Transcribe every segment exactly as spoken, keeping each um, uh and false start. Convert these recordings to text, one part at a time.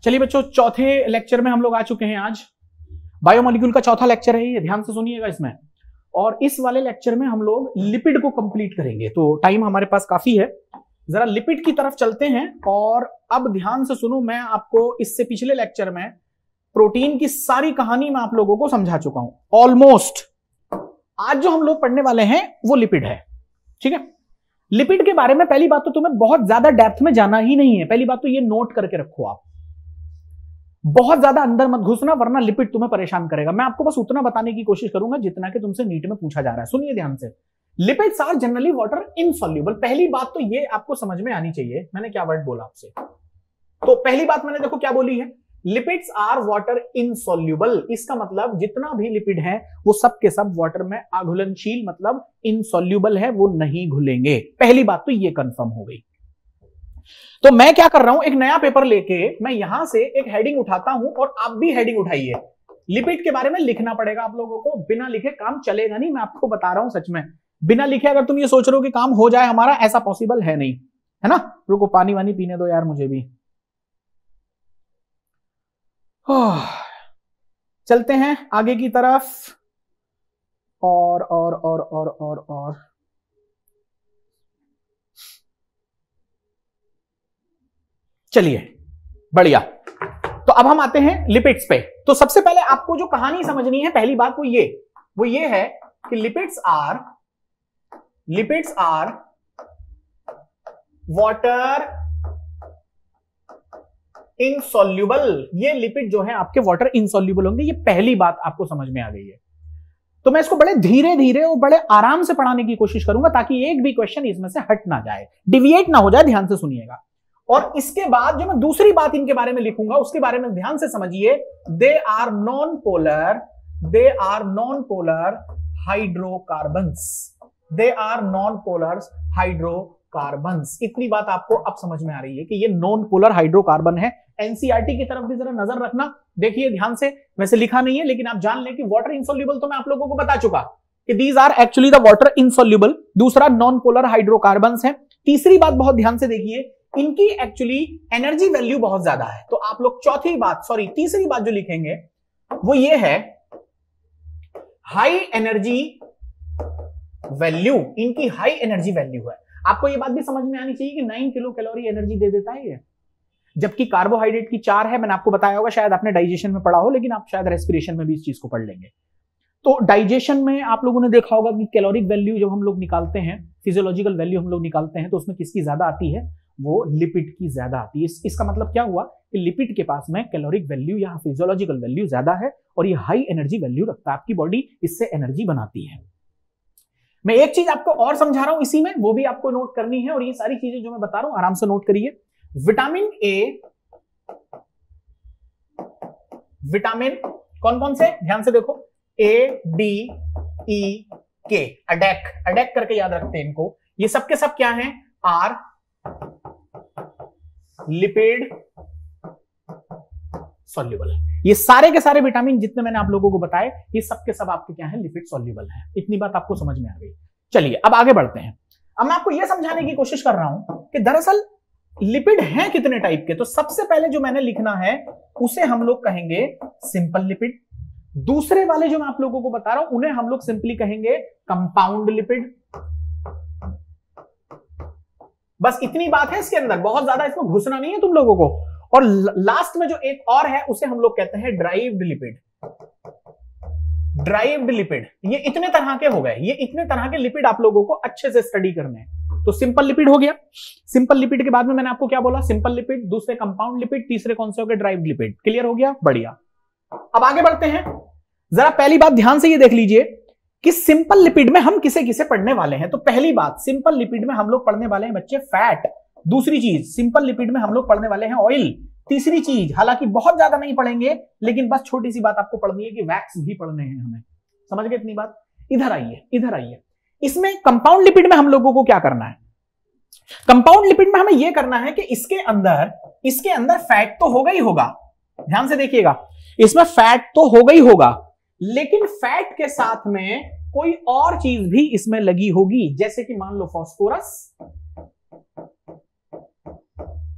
चलिए बच्चों, चौथे लेक्चर में हम लोग आ चुके हैं। आज बायोमोलिक्यूल का चौथा लेक्चर है ये, ध्यान से सुनिएगा इसमें। और इस वाले लेक्चर में हम लोग लिपिड को कंप्लीट करेंगे, तो टाइम हमारे पास काफी है। जरा लिपिड की तरफ चलते हैं। और अब ध्यान से सुनो, मैं आपको इससे पिछले लेक्चर में प्रोटीन की सारी कहानी मैं आप लोगों को समझा चुका हूं ऑलमोस्ट। आज जो हम लोग पढ़ने वाले हैं वो लिपिड है, ठीक है। लिपिड के बारे में पहली बात तो तुम्हें बहुत ज्यादा डेप्थ में जाना ही नहीं है। पहली बात तो ये नोट करके रखो, आप बहुत ज्यादा अंदर मत घुसना, वरना लिपिड तुम्हें परेशान करेगा। मैं आपको बस उतना बताने की कोशिश करूंगा जितना कि तुमसे नीट में पूछा जा रहा है। सुनिए ध्यान से। Lipids are generally water insoluble. पहली बात तो ये आपको समझ में आनी चाहिए, मैंने क्या वर्ड बोला आपसे। तो पहली बात मैंने देखो क्या बोली है, लिपिड्स आर वाटर इनसॉल्युबल। इसका मतलब जितना भी लिपिड है वो सब के सब वाटर में अघुलनशील, मतलब इनसॉल्युबल है, वो नहीं घुलेंगे। पहली बात तो ये कंफर्म हो गई। तो मैं क्या कर रहा हूं, एक नया पेपर लेके मैं यहां से एक हेडिंग उठाता हूं और आप भी हेडिंग उठाइए। लिपिड के बारे में लिखना पड़ेगा आप लोगों को, बिना लिखे काम चलेगा नहीं। मैं आपको बता रहा हूं सच में, बिना लिखे अगर तुम ये सोच रहे हो कि काम हो जाए हमारा, ऐसा पॉसिबल है नहीं, है ना। रुको, पानी वानी पीने दो यार मुझे भी। चलते हैं आगे की तरफ। और और और और और और चलिए, बढ़िया। तो अब हम आते हैं लिपिड्स पे। तो सबसे पहले आपको जो कहानी समझनी है, पहली बात वो ये वो ये है कि lipids are lipids are water insoluble. ये लिपिड जो है आपके वाटर इनसॉल्युबल होंगे, ये पहली बात आपको समझ में आ गई है। तो मैं इसको बड़े धीरे धीरे और बड़े आराम से पढ़ाने की कोशिश करूंगा ताकि एक भी क्वेश्चन इसमें से हट ना जाए, डिविएट ना हो जाए। ध्यान से सुनिएगा। और इसके बाद जो मैं दूसरी बात इनके बारे में लिखूंगा उसके बारे में ध्यान से समझिए। They are non polar they are non polar hydrocarbons they are non polar hydrocarbons. इतनी बात आपको अब समझ में आ रही है कि ये नॉन पोलर हाइड्रोकार्बन है। एनसीईआरटी की तरफ भी जरा नजर रखना, देखिए ध्यान से। वैसे लिखा नहीं है लेकिन आप जान लें कि वाटर इनसॉल्युबल तो मैं आप लोगों को बता चुका कि these are actually the water insoluble. दूसरा नॉन पोलर हाइड्रोकार्बन्स है। तीसरी बात बहुत ध्यान से देखिए, इनकी एक्चुअली एनर्जी वैल्यू बहुत ज्यादा है। तो आप लोग चौथी बात सॉरी तीसरी बात जो लिखेंगे वो ये है, हाई एनर्जी वैल्यू। इनकी हाई एनर्जी वैल्यू है। आपको ये बात भी समझ में आनी चाहिए कि नाइन किलो कैलोरी एनर्जी दे देता है ये, जबकि कार्बोहाइड्रेट की चार है। मैंने आपको बताया होगा, शायद आपने डाइजेशन में पढ़ा हो, लेकिन आप शायद रेस्पिरेशन में भी इस चीज को पढ़ लेंगे। तो डाइजेशन में आप लोगों ने देखा होगा कि कैलोरिक वैल्यू जब हम लोग निकालते हैं, फिजियोलॉजिकल वैल्यू हम लोग निकालते हैं, तो उसमें किसकी ज्यादा आती है, वो लिपिड की ज्यादा आती है। इस, इसका मतलब क्या हुआ कि लिपिड के पास में कैलोरिक वैल्यू या फिजियोलॉजिकल वैल्यू ज्यादा है और ये हाई एनर्जी वैल्यू रखता है। आपकी बॉडी इससे एनर्जी बनाती है। मैं एक चीज आपको और समझा रहा हूं इसी में, वो भी आपको नोट करनी है। और ये सारी चीजें जो मैं बता रहा हूं आराम से नोट करिए। विटामिन ए, विटामिन कौन कौन से, ध्यान से देखो, ए डी ई के, अडेक अडेक करके याद रखते हैं इनको। ये सब के सब क्या हैं, आर लिपिड सॉल्युबल। ये सारे के सारे विटामिन जितने मैंने आप लोगों को बताए, ये सब के सब आपके क्या है, लिपिड सॉल्युबल है। इतनी बात आपको समझ में आ गई। चलिए अब आगे बढ़ते हैं। अब मैं आपको यह समझाने की कोशिश कर रहा हूं कि दरअसल लिपिड हैं कितने टाइप के। तो सबसे पहले जो मैंने लिखना है उसे हम लोग कहेंगे सिंपल लिपिड। दूसरे वाले जो मैं आप लोगों को बता रहा हूं उन्हें हम लोग सिंपली कहेंगे कंपाउंड लिपिड। बस इतनी बात है इसके अंदर, बहुत ज्यादा इसमें घुसना नहीं है तुम लोगों को। और लास्ट में जो एक और है उसे हम लोग कहते हैं ड्राइव्ड लिपिड। ड्राइव्ड लिपिड, ये इतने तरह के हो गए। ये इतने तरह के लिपिड आप लोगों को अच्छे से स्टडी करने हैं। तो सिंपल लिपिड हो गया। सिंपल लिपिड के बाद में मैंने आपको क्या बोला, सिंपल लिपिड, दूसरे कंपाउंड लिपिड, तीसरे कौन से हो गए, ड्राइव्ड लिपिड। क्लियर हो गया, बढ़िया। अब आगे बढ़ते हैं। जरा पहली बात ध्यान से ये देख लीजिए कि सिंपल लिपिड में हम किसे किसे पढ़ने वाले हैं। तो पहली बात, सिंपल लिपिड में हम लोग पढ़ने वाले हैं बच्चे फैट। दूसरी चीज, सिंपल लिपिड में हम लोग पढ़ने वाले हैं ऑयल। तीसरी चीज, हालांकि बहुत ज्यादा नहीं पढ़ेंगे लेकिन बस छोटी सी बात आपको पढ़नी है कि वैक्स भी पढ़ने हैं हमें। समझ गए इतनी बात। इधर आइए इधर आइए। इसमें कंपाउंड लिपिड में हम लोगों को क्या करना है, कंपाउंड लिपिड में हमें यह करना है कि इसके अंदर इसके अंदर फैट तो होगा ही होगा। ध्यान से देखिएगा, इसमें फैट तो होगा ही होगा, लेकिन फैट के साथ में कोई और चीज भी इसमें लगी होगी, जैसे कि मान लो फास्फोरस,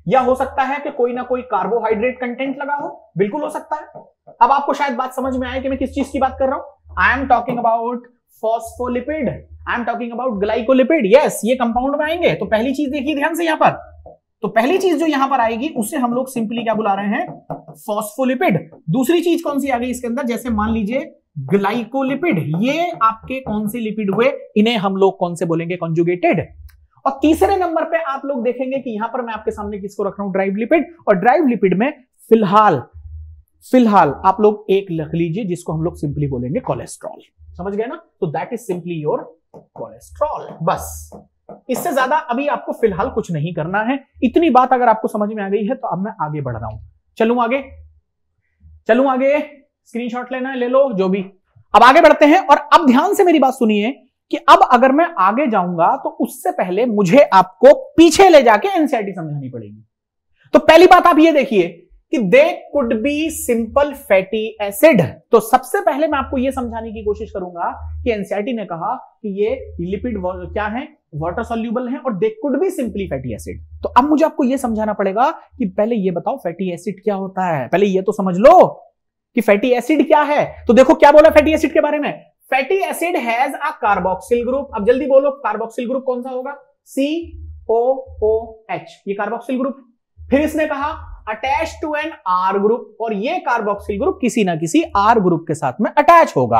या हो सकता है कि कोई ना कोई कार्बोहाइड्रेट कंटेंट लगा हो, बिल्कुल हो सकता है। अब आपको शायद बात समझ में आए कि मैं किस चीज की बात कर रहा हूं। I am talking about phospholipid, I am talking about glycolipid. Yes, ये कंपाउंड में आएंगे। तो पहली चीज देखिए ध्यान से यहां पर, तो पहली चीज जो यहां पर आएगी उसे हम लोग सिंपली क्या बुला रहे हैं, फॉस्फोलिपिड। दूसरी चीज कौन सी आ गई इसके अंदर, जैसे मान लीजिए ग्लाइकोलिपिड, ये आपके कौन से लिपिड हुए, इन्हें हम लोग कौन से बोलेंगे, कॉन्जुगेटेड। और तीसरे नंबर पे आप लोग देखेंगे कि यहां पर मैं आपके सामने किसको रख रहा हूं, ड्राइव लिपिड। और ड्राइव लिपिड में फिलहाल फिलहाल आप लोग एक लिख लीजिए जिसको हम लोग सिंपली बोलेंगे कोलेस्ट्रॉल। समझ गए ना? तो that is simply your cholesterol. बस इससे ज्यादा अभी आपको फिलहाल कुछ नहीं करना है। इतनी बात अगर आपको समझ में आ गई है तो अब मैं आगे बढ़ रहा हूं। चलूं आगे, चलूं आगे, स्क्रीनशॉट लेना है ले लो, जो भी। अब आगे बढ़ते हैं और अब ध्यान से मेरी बात सुनिए कि अब अगर मैं आगे जाऊंगा तो उससे पहले मुझे आपको पीछे ले जाके एनसीईआरटी समझानी पड़ेगी। तो पहली बात आप ये देखिए कि they could be simple fatty acid. तो सबसे पहले मैं आपको यह समझाने की कोशिश करूंगा कि एनसीईआरटी ने कहा कि ये लिपिड क्या है, वाटर सॉल्यूबल है और they could be simply fatty acid. तो अब मुझे आपको यह समझाना पड़ेगा कि पहले यह बताओ फैटी एसिड क्या होता है। पहले यह तो समझ लो कि फैटी एसिड क्या है। तो देखो क्या बोला फैटी एसिड के बारे में, fatty acid has a carboxyl group. अब जल्दी बोलो कार्बोक्सिल ग्रुप कौन सा होगा, सी ओ ओ एच, ये कार्बोक्सिल ग्रुप। फिर इसने कहा attach to an R group, और ये कार्बोक्सिल ग्रुप किसी ना किसी आर ग्रुप के साथ में अटैच होगा।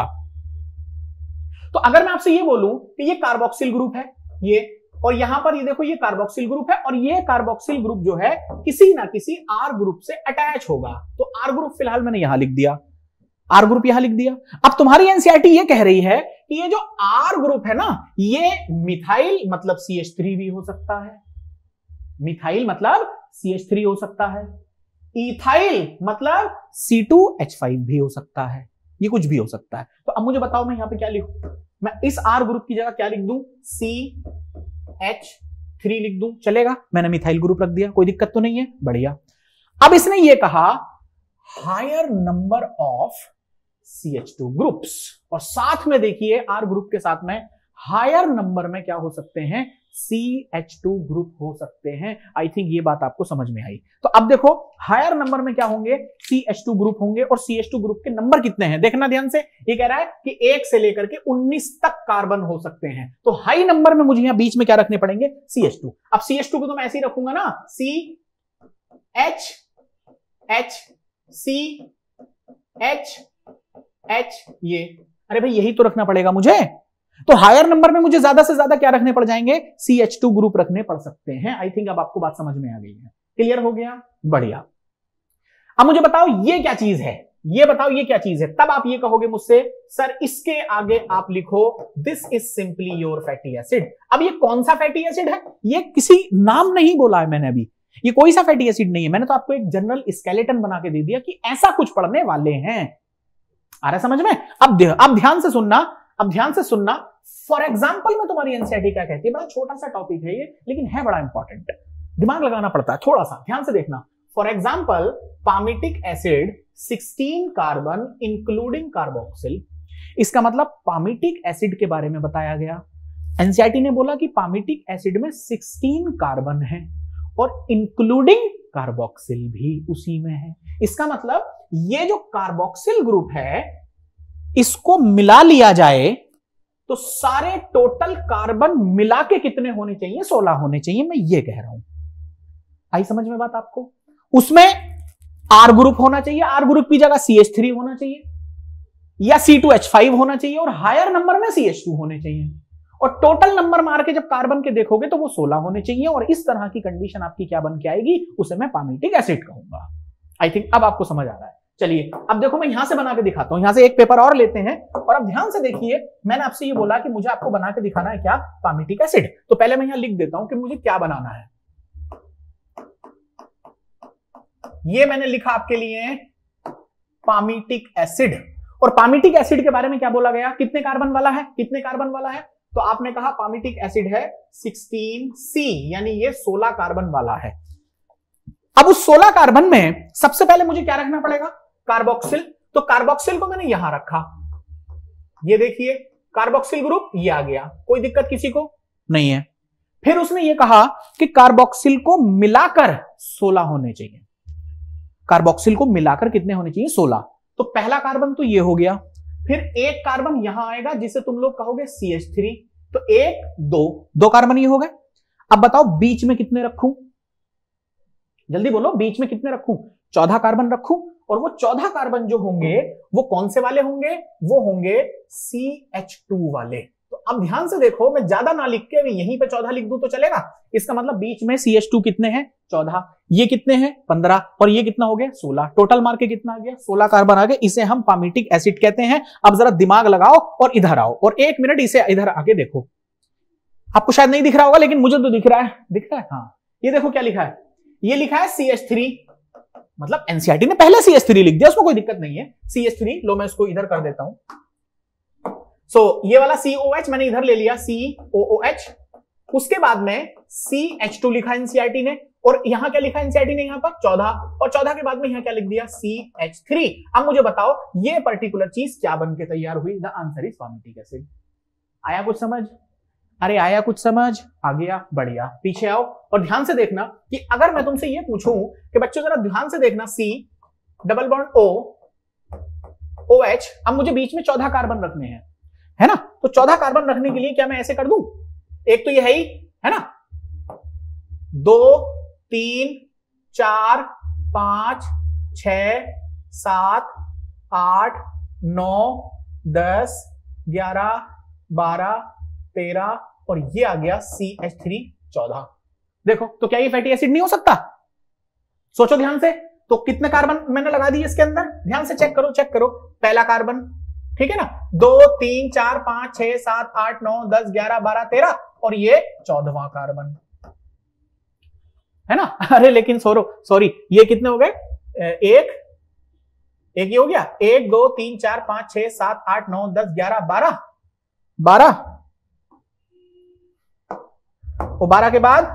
तो अगर मैं आपसे ये बोलूं कि ये कार्बोक्सिल ग्रुप है ये, और यहां पर ये देखो ये कार्बोक्सिल ग्रुप है, और ये कार्बोक्सिल ग्रुप जो है किसी ना किसी आर ग्रुप से अटैच होगा। तो आर ग्रुप फिलहाल मैंने यहां लिख दिया, आर ग्रुप यहां लिख दिया। अब तुम्हारी एनसीईआरटी ये कह रही है कि ये जो आर ग्रुप है ना, ये मिथाइल मतलब सी एच थ्री भी हो सकता है, मिथाइल मतलब सी एच थ्री हो सकता है, इथाइल मतलब सी टू एच फाइव भी हो सकता है, ये कुछ भी हो सकता है। तो अब मुझे बताओ मैं यहां पे क्या लिखूं, मैं इस आर ग्रुप की जगह क्या लिख दूं, सी एच थ्री लिख दूं, चलेगा? मैंने मिथाइल ग्रुप रख दिया, कोई दिक्कत तो नहीं है, बढ़िया। अब इसने ये कहा higher number of C H two groups, और साथ में देखिए आर ग्रुप के साथ में हायर नंबर में क्या हो सकते हैं, सी एच टू ग्रुप हो सकते हैं। आई थिंक ये बात आपको समझ में आई। तो अब देखो हायर नंबर में क्या होंगे, सी एच टू ग्रुप होंगे, और सी एच टू ग्रुप के नंबर कितने हैं देखना ध्यान से। ये कह रहा है कि एक से लेकर के उन्नीस तक कार्बन हो सकते हैं। तो हाई नंबर में मुझे यहां बीच में क्या रखने पड़ेंगे, सी एच टू। अब सी एच टू को तो मैं ऐसे ही रखूंगा ना, C H H C H H, ये अरे भाई यही तो रखना पड़ेगा मुझे। तो हायर नंबर में मुझे ज्यादा से ज्यादा क्या रखने पड़ जाएंगे, सी एच टू ग्रुप रखने पड़ सकते हैं। आई थिंक अब आपको बात समझ में आ गई है, क्लियर हो गया, बढ़िया। अब मुझे बताओ ये क्या चीज है, ये बताओ ये क्या चीज है। तब आप ये कहोगे मुझसे सर इसके आगे आप लिखो this is simply your fatty acid. अब ये कौन सा फैटी एसिड है, ये किसी नाम नहीं बोला है मैंने अभी, ये कोई सा फैटी एसिड नहीं है, मैंने तो आपको एक जनरल स्केलेटन बना के दे दिया कि ऐसा कुछ पढ़ने वाले हैं। आ रहा समझ में? अब अब ध्यान से सुनना, अब ध्यान से सुनना। फॉर एग्जाम्पल में तुम्हारी एनसीईआरटी क्या कहती है, बड़ा छोटा सा टॉपिक है ये, लेकिन है बड़ा इंपॉर्टेंट, दिमाग लगाना पड़ता है थोड़ा सा, ध्यान से देखना। For example palmitic acid sixteen carbon including carboxyl, इसका मतलब पामिटिक एसिड के बारे में बताया गया। एनसीईआरटी ने बोला कि पामिटिक एसिड में सिक्सटीन कार्बन है और इंक्लूडिंग कार्बोक्सिल भी उसी में है। इसका मतलब ये जो कार्बोक्सिल ग्रुप है इसको मिला लिया जाए तो सारे टोटल कार्बन मिला के कितने होने चाहिए, सोलह होने चाहिए, मैं ये कह रहा हूं। आई समझ में बात आपको? उसमें आर ग्रुप होना चाहिए, आर ग्रुप की जगह सी एच थ्री होना चाहिए या सी टू एच फाइव होना चाहिए, और हायर नंबर में सी एच टू होने चाहिए, और टोटल नंबर मार के जब कार्बन के देखोगे तो वो सोलह होने चाहिए। और इस तरह की कंडीशन आपकी क्या बन के आएगी, उसे मैं पामिटिक एसिड कहूंगा। आई थिंक अब आपको समझ आ रहा है। चलिए अब देखो मैं यहां से बना के दिखाता हूं, यहां से एक पेपर और लेते हैं, और अब ध्यान से देखिए मैंने आपसे ये बोला कि मुझे आपको बना के दिखाना है क्या, पामिटिक एसिड। तो पहले मैं यहां लिख देता हूं कि मुझे क्या बनाना है। ये मैंने लिखा आपके लिए पामिटिक एसिड, और पामिटिक एसिड के बारे में क्या बोला गया, कितने कार्बन वाला है, कितने कार्बन वाला है, तो आपने कहा पामिटिक एसिड है सिक्सटीन सी, यानी ये सोलह कार्बन वाला है। अब उस सोलह कार्बन में सबसे पहले मुझे क्या रखना पड़ेगा, कार्बोक्सिल। तो कार्बोक्सिल को मैंने यहां रखा, ये देखिए कार्बोक्सिल ग्रुप ये आ गया, कोई दिक्कत किसी को नहीं है। फिर उसने ये कहा कि कार्बोक्सिल को मिलाकर सोलह होने चाहिए। कार्बोक्सिल को मिलाकर कितने होने चाहिए? सोलह। तो पहला कार्बन तो ये हो गया, फिर एक कार्बन यहां आएगा जिसे तुम लोग कहोगे सी एच थ्री। तो एक दो दो कार्बन ये हो गए। अब बताओ बीच में कितने रखूं? जल्दी बोलो, बीच में कितने रखूं? चौदह कार्बन रखूं। और वो चौदह कार्बन जो होंगे वो कौन से वाले होंगे? वो होंगे सी एच टू वाले। तो अब ध्यान से देखो, मैं ज्यादा ना लिख के यहीं पे चौदह लिख दूं तो चलेगा? इसका मतलब बीच में सी एच टू कितने हैं? चौदह। ये कितने हैं? पंद्रह। और ये कितना हो गया? सोलह। टोटल मार के कितना आ गया? सोलह कार्बन आ गए। इसे हम पामिटिक एसिड कहते हैं। अब जरा दिमाग लगाओ और इधर आओ और एक मिनट इसे इधर आके देखो। आपको शायद नहीं दिख रहा होगा लेकिन मुझे तो दिख रहा है। दिख रहा है? हाँ। ये देखो क्या लिखा है, ये लिखा है सी एच थ्री। मतलब एनसीईआरटी ने पहले सी एच थ्री लिख दिया, उसमें कोई दिक्कत नहीं है। सी एच थ्री लो, मैं इसको इधर कर देता हूं। सो so, ये वाला सी ओ एच मैंने इधर ले लिया, सी ओ ओ एच। उसके बाद में सी एच टू लिखा एनसीईआरटी ने, और यहां क्या लिखा एनसीईआरटी ने? यहां पर चौदह, और चौदह के बाद में यहां क्या लिख दिया? C H three. अब मुझे बताओ ये पर्टिकुलर चीज क्या बन के तैयार हुई? The answer is palmitic acid. आया कुछ समझ? अरे आया कुछ समझ? आ गया? बढ़िया। पीछे आओ और ध्यान से देखना कि अगर मैं तुमसे ये पूछूं कि बच्चों जरा ध्यान से देखना, C double bond O O H. अब मुझे बीच में चौदह कार्बन रखने हैं, है ना? तो चौदह कार्बन रखने के लिए क्या मैं ऐसे कर दूं? एक तो ये है ही, है ना? दो, तीन, चार, पांच, छ, सात, आठ, नौ, दस, ग्यारह, बारह, तेरह, और ये आ गया सी एच थ्री, चौदह। देखो तो क्या ये फैटी एसिड नहीं हो सकता? सोचो ध्यान से। तो कितने कार्बन मैंने लगा दिए इसके अंदर? ध्यान से चेक करो, चेक करो। पहला कार्बन, ठीक है ना? दो, तीन, चार, पांच, छह, सात, आठ, नौ, दस, ग्यारह, बारह, तेरह, और ये चौदहवां कार्बन, है ना? अरे लेकिन सोरो सॉरी ये कितने हो गए? एक एक ये हो गया। एक, दो, तीन, चार, पांच, छह, सात, आठ, नौ, दस, ग्यारह, बारह, बारह, और बारह के बाद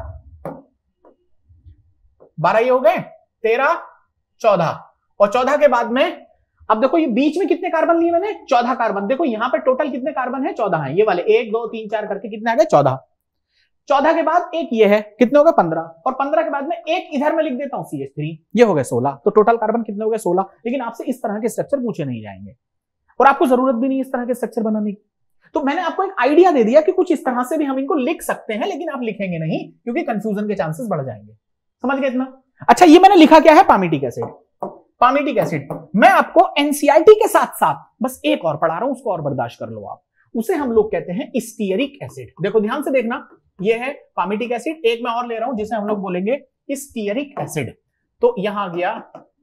बारह ये हो गए, तेरह, चौदह, और चौदह के बाद में अब देखो ये बीच में कितने कार्बन लिए मैंने? चौदह कार्बन। देखो यहां पे टोटल कितने कार्बन है? चौदह है। ये वाले एक, दो, तीन, चार करके कितने आ गए? चौदह। चौदह के बाद एक ये है, कितने हो गए? पंद्रह। और पंद्रह के बाद में एक इधर में लिख देता हूं सी एच थ्री, ये हो गए सोलह। तो टोटल कार्बन कितने हो गए? सोलह। लेकिन आपसे इस तरह के स्ट्रक्चर पूछे नहीं जाएंगे और आपको जरूरत भी नहीं इस तरह के स्ट्रक्चर बनाने की। तो मैंने आपको एक आइडिया दे दिया कि कुछ इस तरह से भी हम इनको लिख सकते हैं, लेकिन आप लिखेंगे नहीं क्योंकि कंफ्यूजन के चांसेस बढ़ जाएंगे। समझ गए इतना? अच्छा, ये मैंने लिखा क्या है? Palmitic acid. पामिटिक एसिड मैं आपको एनसीईआरटी के साथ साथ बस एक और पढ़ा रहा हूं, उसको और बर्दाश्त कर लो आप। उसे हम लोग कहते हैं स्टीयरिक एसिड। देखो ध्यान से देखना, ये है पामिटिक एसिड। एक मैं और ले रहा हूं जिसे हम लोग बोलेंगे स्टीयरिक एसिड। तो यहां आ गया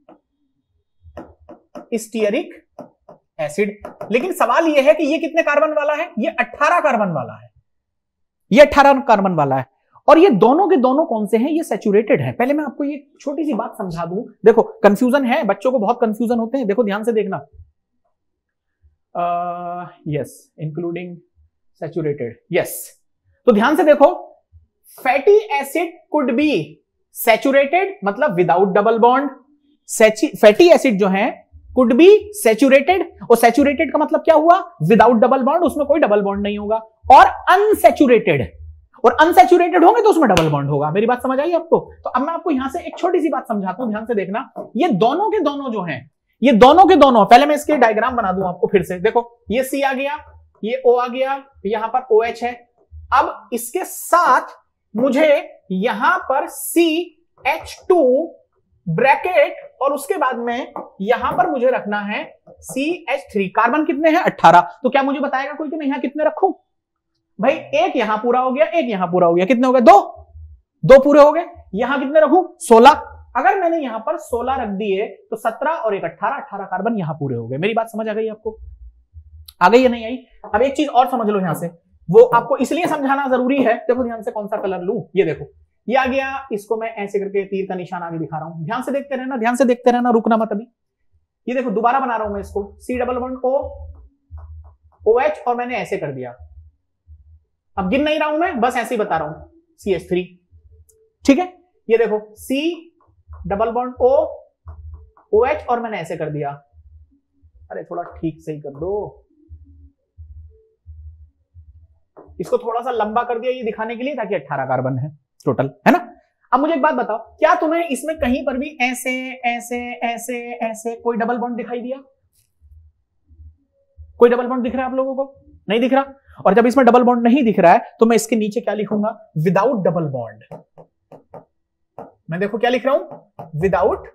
स्टीयरिक एसिड। लेकिन सवाल यह है कि ये कितने कार्बन वाला है? ये अठारह कार्बन वाला है। ये अठारह कार्बन वाला है। और ये दोनों के दोनों कौन से हैं? ये सैचुरेटेड है। पहले मैं आपको ये छोटी सी बात समझा दूं। देखो कंफ्यूजन है, बच्चों को बहुत कंफ्यूजन होते हैं। देखो ध्यान से देखना, यस इंक्लूडिंग सैचुरेटेड, यस। तो ध्यान से देखो, fatty acid could be saturated मतलब without double bond. Fatty acid जो है कुड बी सैचुरेटेड, और सैचुरेटेड का मतलब क्या हुआ? विदाउट डबल बॉन्ड, उसमें कोई डबल बॉन्ड नहीं होगा। और अनसैचुरेटेड, और अनसैचुरेटेड होंगे तो उसमें डबल बॉन्ड होगा। मेरी बात समझ आई आपको? तो अब मैं आपको यहां से एक छोटी सी बात समझाता हूं, ध्यान से देखना। ये दोनों के दोनों जो हैं, ये दोनों के दोनों, पहले मैं इसके डायग्राम बना दूं आपको फिर से। देखो ये सी आ गया, ये ओ आ गया, यहां पर ओ एच है। अब इसके साथ मुझे यहां पर सी एच टू ब्रैकेट, और उसके बाद में यहां पर मुझे रखना है सी एच थ्री। कार्बन कितने हैं? अठारह। तो क्या मुझे बताएगा कोई कि मैं यहां कितने रखूं? भाई एक यहां पूरा हो गया, एक यहां पूरा हो गया, कितने हो गए? दो दो पूरे हो गए। यहां कितने रखूं? सोलह। अगर मैंने यहां पर सोलह रख दिए तो सत्रह और एक अठारह, अठारह कार्बन यहां पूरे हो गए। मेरी बात समझ आ गई आपको? आ गई या नहीं आई? अब एक चीज और समझ लो यहां से, वो आपको इसलिए समझाना जरूरी है। देखो ध्यान से, कौन सा कलर लूं? ये देखो, ये आ गया। इसको मैं ऐसे करके तीर का निशान आगे दिखा रहा हूं। ध्यान से देखते रहना, ध्यान से देखते रहना, रुकना मत अभी। ये देखो दोबारा बना रहा हूं मैं इसको, C double bond O O H, और मैंने ऐसे कर दिया। अब गिन नहीं रहा हूं मैं, बस ऐसे ही बता रहा हूं, सी एच थ्री। ठीक है, ये देखो C double bond O O H, और मैंने ऐसे कर दिया। अरे थोड़ा ठीक से ही कर दो, इसको थोड़ा सा लंबा कर दिया ये दिखाने के लिए, ताकि अठारह कार्बन है टोटल, है ना? अब मुझे एक बात बताओ, क्या तुम्हें इसमें कहीं पर भी ऐसे ऐसे ऐसे ऐसे कोई डबल बॉन्ड दिखाई दिया? कोई डबल बॉन्ड दिख रहा है आप लोगों को? नहीं दिख रहा। और जब इसमें डबल बॉन्ड नहीं दिख रहा है तो मैं इसके नीचे क्या लिखूंगा? Without double bond. मैं देखो क्या लिख रहा हूं, विदाउट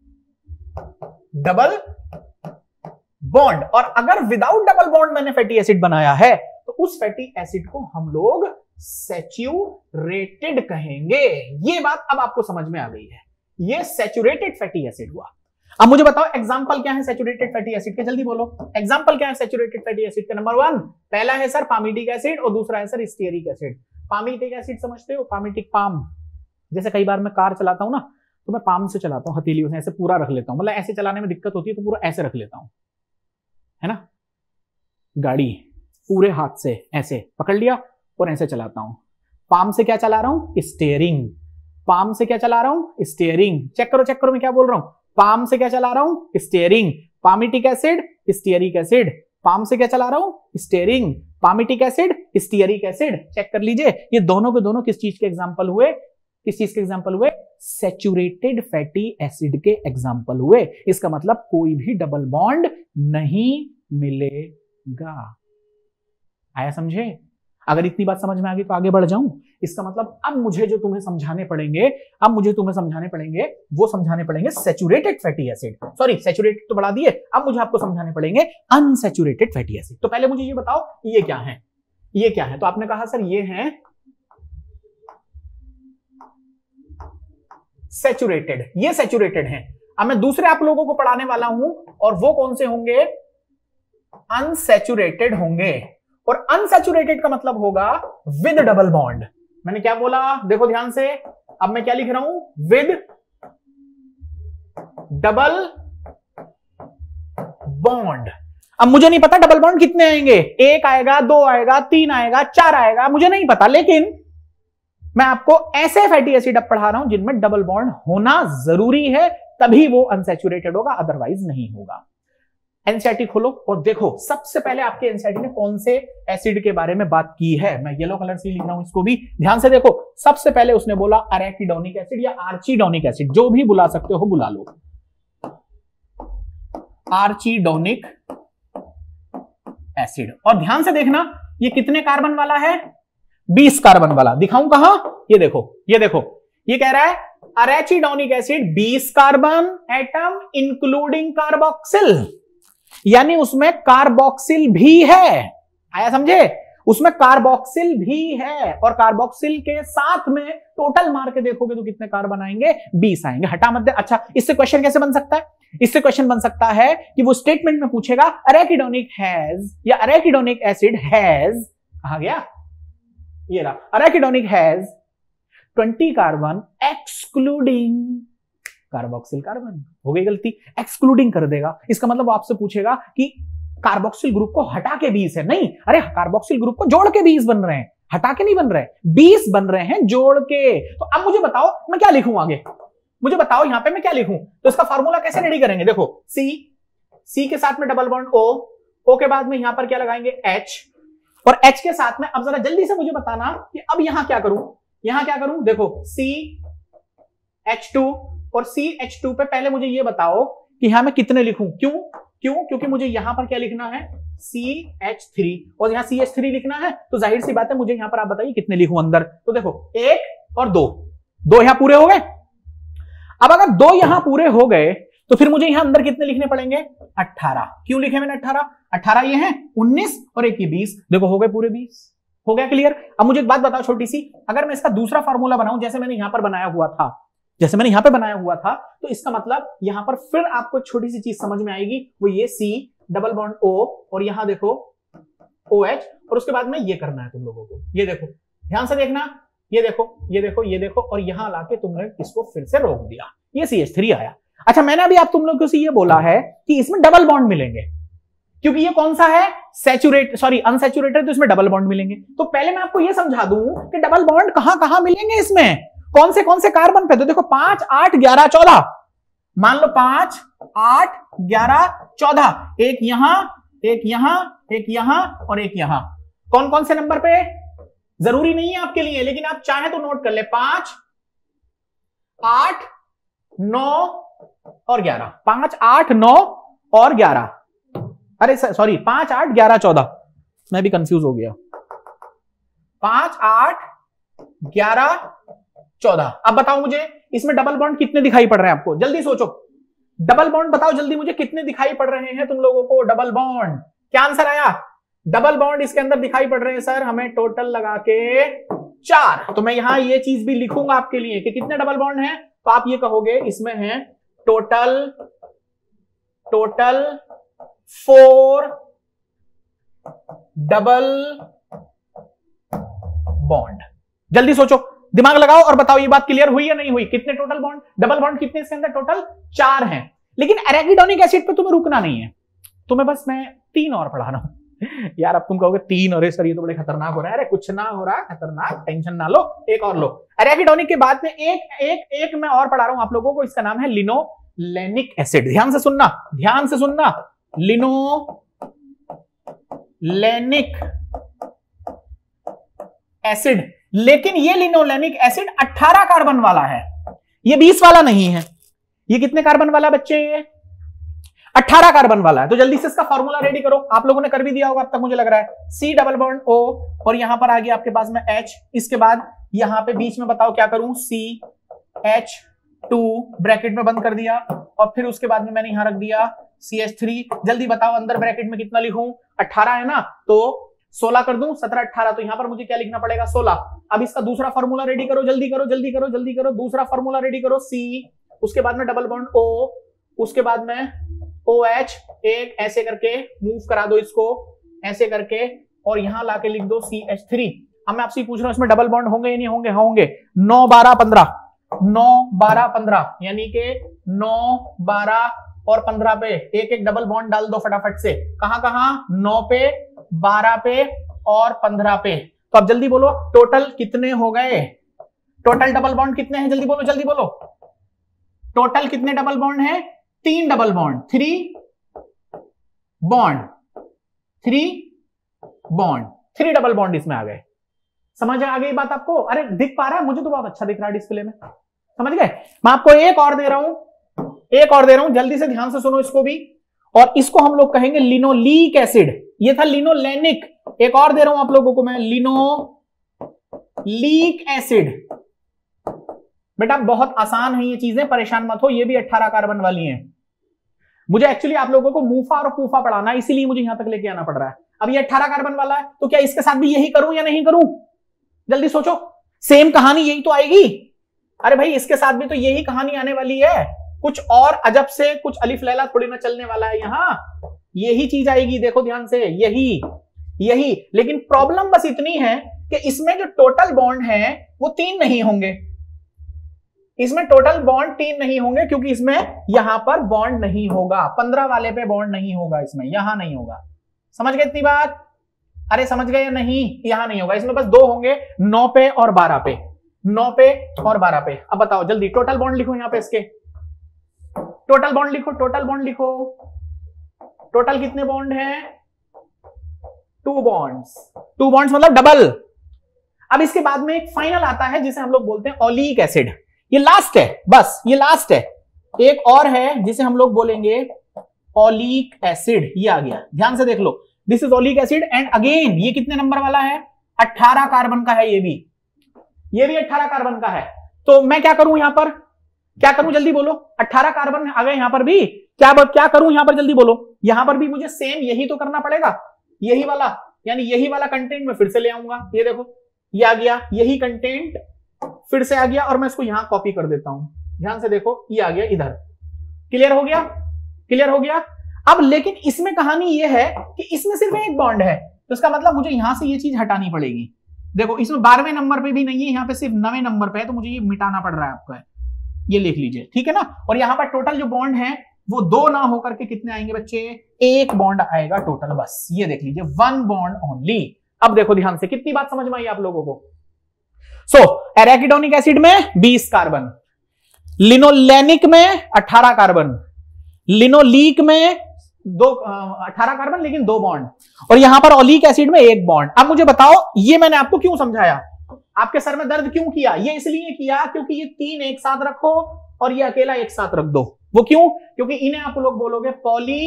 डबल बॉन्ड। और अगर विदाउट डबल बॉन्ड मैंने फैटी एसिड बनाया है तो उस फैटी एसिड को हम लोग सैचुरेटेड कहेंगे। ये बात अब आपको समझ में आ गई है, ये सैचुरेटेड फैटी एसिड हुआ। अब मुझे बताओ एग्जांपल क्या है सैचुरेटेड फैटी एसिड के, जल्दी बोलो एग्जांपल क्या है सैचुरेटेड फैटी एसिड का। नंबर वन, पहला है सर पामीटिक एसिड और दूसरा है sir stearic acid. Palmitic acid समझते हो, पामीटिक पाम। जैसे कई बार मैं कार चलाता हूं ना तो मैं पाम से चलाता हूं, हथेलियों से ऐसे पूरा रख लेता हूं, मतलब ऐसे चलाने में दिक्कत होती है तो पूरा ऐसे रख लेता हूं, है ना। गाड़ी पूरे हाथ से ऐसे पकड़ लिया और ऐसे चलाता हूं। पाम से क्या चला रहा हूं? स्टीयरिंग। पाम से क्या चला रहा हूं? स्टीयरिंग। चेक करो चेक करो मैं क्या बोल रहा हूं। पाम से क्या चला रहा हूं? Steering. Palmitic acid, stearic acid. Palm से क्या चला रहा हूं? Steering. Palmitic acid, stearic acid. Check कर लीजिए ये दोनों के दोनों किस चीज के एग्जांपल हुए? किस चीज के एग्जांपल हुए? सैचुरेटेड फैटी एसिड के एग्जांपल हुए। इसका मतलब कोई भी डबल बॉन्ड नहीं मिलेगा। आया समझे? अगर इतनी बात समझ में आ गई तो आगे बढ़ जाऊं। इसका मतलब अब मुझे जो तुम्हें समझाने पड़ेंगे, अब मुझे तुम्हें समझाने पड़ेंगे वो समझाने पड़ेंगे saturated fatty acid. Sorry saturated तो बढ़ा दिए, अब मुझे आपको समझाने पड़ेंगे अनसैचुरेटेड फैटी एसिड। तो पहले मुझे ये बताओ ये क्या है? ये क्या है? तो आपने कहा सर ये है सैचुरेटेड, ये सैचुरेटेड है। अब मैं दूसरे आप लोगों को पढ़ाने वाला हूं और वो कौन से होंगे? अनसैचुरेटेड होंगे। और अनसैचुरेटेड का मतलब होगा विद डबल बॉन्ड। मैंने क्या बोला देखो ध्यान से, अब मैं क्या लिख रहा हूं? With double bond. अब मुझे नहीं पता डबल बॉन्ड कितने आएंगे, एक आएगा, दो आएगा, तीन आएगा, चार आएगा, मुझे नहीं पता, लेकिन मैं आपको ऐसे फैटी एसिड अब पढ़ा रहा हूं जिनमें डबल बॉन्ड होना जरूरी है, तभी वो अनसैचुरेटेड होगा, अदरवाइज नहीं होगा। एनसीईआरटी खोलो और देखो सबसे पहले आपके एनसीईआरटी ने कौन से एसिड के बारे में बात की है। मैं येलो कलर से लिख रहा हूं इसको भी, ध्यान से देखो। सबसे पहले उसने बोला अरेकिडोनिक एसिड या आर्चिडोनिक एसिड, जो भी बुला सकते हो बुला लो। Arachidonic acid. और ध्यान से देखना ये कितने कार्बन वाला है? बीस कार्बन वाला। दिखाऊं कहां? ये देखो ये देखो, ये कह रहा है अरेचिडोनिक एसिड बीस कार्बन एटम इंक्लूडिंग कार्बोक्सिल, यानी उसमें कार्बोक्सिल भी है। आया समझे? उसमें कार्बोक्सिल भी है और कार्बोक्सिल के साथ में टोटल मार के देखोगे तो कितने कार्बन आएंगे? बीस आएंगे। हटा मत दे। अच्छा इससे क्वेश्चन कैसे बन सकता है? इससे क्वेश्चन बन सकता है कि वो स्टेटमेंट में पूछेगा अरेकिडोनिक हैज या अरेकिडोनिक एसिड हैज, कहा गया ये रहा, arachidonic has twenty carbon excluding carboxyl carbon. हो गई गलती, एक्सक्लूडिंग कर देगा। इसका मतलब वो आपसे पूछेगा कि कार्बोक्सिल ग्रुप को हटा के बीस है। नहीं, अरे कार्बोक्सिल ग्रुप को जोड़ के बीस बन रहे हैं, हटा के नहीं बन रहे, बीस बन रहे हैं जोड़ के। तो अब मुझे बताओ मैं क्या लिखूं आगे? मुझे बताओ यहां पे मैं क्या लिखूं? तो इसका फॉर्मूला कैसे रेडी करेंगे? देखो सी, सी के साथ में डबल बॉन्ड ओ, ओ के बाद में यहां पर क्या लगाएंगे? एच, और एच के साथ में अब जरा जल्दी से मुझे बताना कि अब यहां क्या करूं? यहां क्या करूं? देखो सी एच टू और सी एच टू पे पहले मुझे ये बताओ कि यहां मैं कितने लिखूं? क्यों? क्यों? क्योंकि मुझे यहां पर क्या लिखना है? सी एच थ्री, और यहां सी एच थ्री लिखना है, तो जाहिर सी बात है मुझे यहां पर आप बताइए कितने लिखूं अंदर। तो देखो एक और दो, दो यहां पूरे हो गए। अब अगर दो यहां पूरे हो गए तो फिर मुझे यहां अंदर कितने लिखने पड़ेंगे? अट्ठारह। क्यों लिखे मैंने अट्ठारह? अट्ठारह ये हैं, उन्नीस और एक ये बीस। देखो हो गए पूरे बीस। हो गया क्लियर? अब मुझे एक बात बताओ छोटी सी, अगर मैं इसका दूसरा फार्मूला बनाऊं जैसे मैंने यहां पर बनाया हुआ था, जैसे मैंने यहां पे बनाया हुआ था, तो इसका मतलब यहां पर फिर आपको छोटी सी चीज समझ में आएगी, वो ये सी डबल बॉन्ड ओ और यहां देखो ओ एच, और उसके बाद में ये करना है तुम लोगों को। ये देखो ध्यान से देखना, ये देखो ये देखो ये देखो, और यहां लाके तुमने इसको फिर से रोक दिया, ये सी एच थ्री आया। अच्छा मैंने अभी आप तुम लोगों से ये बोला है कि इसमें डबल बॉन्ड मिलेंगे, क्योंकि ये कौन सा है? सैचुरेट सॉरी अनसैचुरेटेड, तो इसमें डबल बॉन्ड मिलेंगे। तो पहले मैं आपको ये समझा दूं कि डबल बॉन्ड कहां कहां मिलेंगे, इसमें कौन से कौन से कार्बन पे। तो देखो पांच आठ ग्यारह चौदह, मान लो पांच आठ ग्यारह चौदह, एक यहां एक यहां एक यहां और एक यहां। कौन कौन से नंबर पे? जरूरी नहीं है आपके लिए, लेकिन आप चाहे तो नोट कर ले। पांच आठ, नौ और ग्यारह। पांच, आठ, नौ और ग्यारह। अरे सॉरी, पांच, आठ, ग्यारह, चौदह। मैं भी कंफ्यूज हो गया। पांच, आठ, ग्यारह, चौदह। अब बताओ मुझे इसमें डबल बॉन्ड कितने दिखाई पड़ रहे हैं आपको? जल्दी सोचो, डबल बॉन्ड बताओ जल्दी मुझे, कितने दिखाई पड़ रहे हैं तुम लोगों को डबल बॉन्ड? क्या आंसर आया? डबल बॉन्ड इसके अंदर दिखाई पड़ रहे हैं सर हमें टोटल लगा के चार। तो मैं यहां ये चीज भी लिखूंगा आपके लिए कि कितने डबल बॉन्ड हैं। तो आप ये कहोगे इसमें है total total four double bond. जल्दी सोचो, दिमाग लगाओ और बताओ ये बात क्लियर हुई या नहीं हुई? कितने टोटल बॉन्ड, डबल बॉन्ड कितने इसके अंदर? टोटल चार हैं। लेकिन एराकिडोनिक एसिड पे तुम्हें रुकना नहीं है, तुम्हें बस मैं तीन और पढ़ा रहा हूं। यार अब तुम कहोगे तीन, अरे सर ये तो बड़े खतरनाक हो रहा है। अरे कुछ ना हो रहा खतरनाक, टेंशन ना लो, एक और लो। एराकिडोनिक के बाद में एक एक एक मैं और पढ़ा रहा हूं आप लोगों को, इसका नाम है लिनोलेनिक एसिड। ध्यान से सुनना, ध्यान से सुनना, लिनोलेनिक एसिड। लेकिन ये लिनोलेनिक एसिड अठारह कार्बन वाला है, ये बीस वाला नहीं है। ये कितने कार्बन वाला बच्चे? ये अठारह कार्बन वाला है। तो जल्दी से इसका फॉर्मूला रेडी करो। आप लोगों ने कर भी दिया होगा अब तक मुझे लग रहा है। सी डबल बॉन्ड ओ, और यहां पर आ गया आपके पास में H। इसके बाद यहां पे बीच में बताओ क्या करूं? सी एच टू ब्रैकेट में बंद कर दिया, और फिर उसके बाद में मैंने यहां रख दिया सी एच थ्री। जल्दी बताओ अंदर ब्रैकेट में कितना लिखूं? अठारह है ना, तो सोलह कर दूं, सत्रह, अठारह। तो यहां पर मुझे क्या लिखना पड़ेगा? सोलह। अब इसका दूसरा फॉर्मूला रेडी करो, जल्दी करो, जल्दी करो, जल्दी करो। दूसरा फॉर्मूला रेडी करो, सी, उसके बाद में डबल बॉन्ड O, उसके बाद में OH, एक ऐसे करके मूव करा दो इसको, ऐसे करके, और यहां लाके लिख दो सी एच थ्री। अब मैं आपसे पूछ रहा हूं इसमें डबल बॉन्ड होंगे या नहीं होंगे? होंगे। नौ, बारह, पंद्रह, नौ, बारह, पंद्रह, यानी कि नौ, बारह और पंद्रह पे एक एक डबल बॉन्ड डाल दो फटाफट से। कहां कहां? नौ पे, बारह पे और पंद्रह पे। तो अब जल्दी बोलो टोटल कितने हो गए? टोटल डबल बॉन्ड कितने हैं? जल्दी बोलो, जल्दी बोलो। टोटल कितने डबल बॉन्ड हैं? तीन double bond, three bond, three bond, three double bond इसमें आ गए। समझ आ गई बात आपको? अरे दिख पा रहा है? मुझे तो बहुत अच्छा दिख रहा है डिस्प्ले में। समझ गए? मैं आपको एक और दे रहा हूं, एक और दे रहा हूं, जल्दी से ध्यान से सुनो इसको भी। और इसको हम लोग कहेंगे लिनोलीक एसिड। ये था लिनोलेनिक। एक और दे रहा हूं आप लोगों को मैं, लिनोलीक एसिड। बेटा बहुत आसान है ये चीजें, परेशान मत हो। ये भी अठारह कार्बन वाली हैं। मुझे एक्चुअली आप लोगों को मूफा और पूफा पढ़ाना, इसीलिए मुझे यहां तक लेके आना पड़ रहा है। अब ये अठारह कार्बन वाला है, तो क्या इसके साथ भी यही करूं या नहीं करूं? जल्दी सोचो, सेम कहानी यही तो आएगी। अरे भाई इसके साथ भी तो यही कहानी आने वाली है। कुछ और अजब से, कुछ अलिफ लैला थोड़ी ना चलने वाला है यहां, यही चीज आएगी। देखो ध्यान से, यही यही। लेकिन प्रॉब्लम बस इतनी है कि इसमें जो टोटल बॉन्ड है वो तीन नहीं होंगे। इसमें टोटल बॉन्ड तीन नहीं होंगे, क्योंकि इसमें यहां पर बॉन्ड नहीं होगा। पंद्रह वाले पे बॉन्ड नहीं होगा, इसमें यहां नहीं होगा। समझ गए इतनी बात? अरे समझ गए या नहीं? यहां नहीं होगा, इसमें बस दो होंगे, नौ पे और बारह पे, नौ पे और बारह पे। अब बताओ जल्दी टोटल बॉन्ड लिखो यहां पे, इसके टोटल बॉन्ड लिखो, टोटल बॉन्ड लिखो। टोटल कितने बॉन्ड हैं? Two bonds. टू बॉन्ड्स मतलब डबल। अब इसके बाद में एक फाइनल आता है जिसे हम लोग बोलते हैं ओलिक एसिड। ये लास्ट है, बस ये लास्ट है। एक और है जिसे हम लोग बोलेंगे ओलिक एसिड। ये आ गया, ध्यान से देख लो, this is oleic acid. And again ये कितने नंबर वाला है? अठारह कार्बन का है। ये भी ये भी अठारह कार्बन का है। तो मैं क्या करूं यहां पर? क्या करूं जल्दी बोलो? अठारह कार्बन आ गए यहां पर भी। क्या क्या करूं यहां पर? जल्दी बोलो। यहां पर भी मुझे सेम यही तो करना पड़ेगा, यही वाला, यानी यही वाला कंटेंट मैं फिर से ले आऊंगा। ये देखो, ये आ गया, यही कंटेंट फिर से आ गया, और मैं इसको यहां कॉपी कर देता हूं। ध्यान से देखो, ये आ गया इधर। क्लियर हो गया? क्लियर हो गया? अब लेकिन इसमें कहानी ये है कि इसमें सिर्फ एक बॉन्ड है, तो इसका मतलब मुझे यहां से ये चीज हटानी पड़ेगी। देखो इसमें बारहवें नंबर पे भी नहीं है, यहाँ पे सिर्फ नवे नंबर पे है, तो मुझे ये मिटाना पड़ रहा है आपका। ये लिख लीजिए, ठीक है ना? और यहाँ पर टोटल जो बॉन्ड है वो दो ना होकर के कितने आएंगे बच्चे? एक बॉन्ड आएगा टोटल, बस ये देख लीजिए, वन बॉन्ड ओनली। अब देखो ध्यान से, कितनी बात समझ में आई आप लोगों को? सो एराकिडोनिक एसिड में बीस कार्बन, लिनोलेनिक में अठारह कार्बन, लिनोलीक में दो अठारह कार्बन लेकिन दो बॉन्ड, और यहां पर ओलिक एसिड में एक बॉन्ड। अब मुझे बताओ ये मैंने आपको क्यों समझाया? आपके सर में दर्द क्यों किया? ये इसलिए किया क्योंकि ये तीन एक साथ रखो और ये अकेला एक साथ रख दो। वो क्यों? क्योंकि इन्हें आप लोग बोलोगे पॉली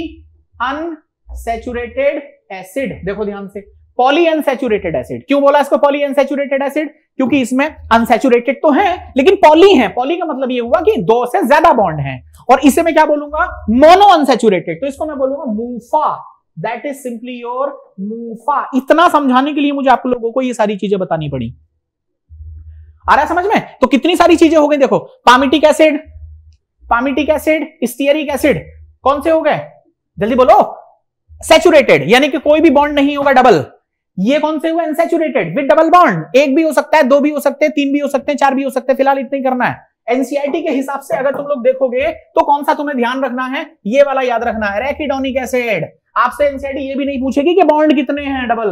अनसैचुरेटेड एसिड। देखो ध्यान से, पॉली अनसैचुरेटेड एसिड। क्यों बोला इसको पॉली अनसैचुरेटेड एसिड? क्योंकि इसमें अनसैचुरेटेड तो है लेकिन पॉली है। पॉली का मतलब ये हुआ कि दो से ज्यादा बॉन्ड हैं। और इसे मैं क्या बोलूंगा? Mono unsaturated. तो इसको मैं बोलूंगा MUFA. That is simply your MUFA. इतना समझाने के लिए मुझे आप लोगों को ये सारी चीजें बतानी पड़ी। आ रहा है समझ में? तो कितनी सारी चीजें हो गई। देखो, palmitic acid, palmitic acid, stearic acid कौन से हो गए? जल्दी बोलो। सैचुरेटेड, यानी कि कोई भी बॉन्ड नहीं होगा डबल। ये कौन से हुए? Unsaturated with double bond. एक भी हो सकता है, दो भी हो सकते हैं, तीन भी हो सकते हैं, चार भी हो सकते हैं। फिलहाल इतना ही करना है। एनसीईआरटी के हिसाब से अगर तुम लोग देखोगे तो कौन सा तुम्हें ध्यान रखना है? ये वाला याद रखना है, रैकिडोनिक एसिड। आपसे एनसीईआरटी ये भी नहीं पूछेगी कि बॉन्ड कितने हैं डबल,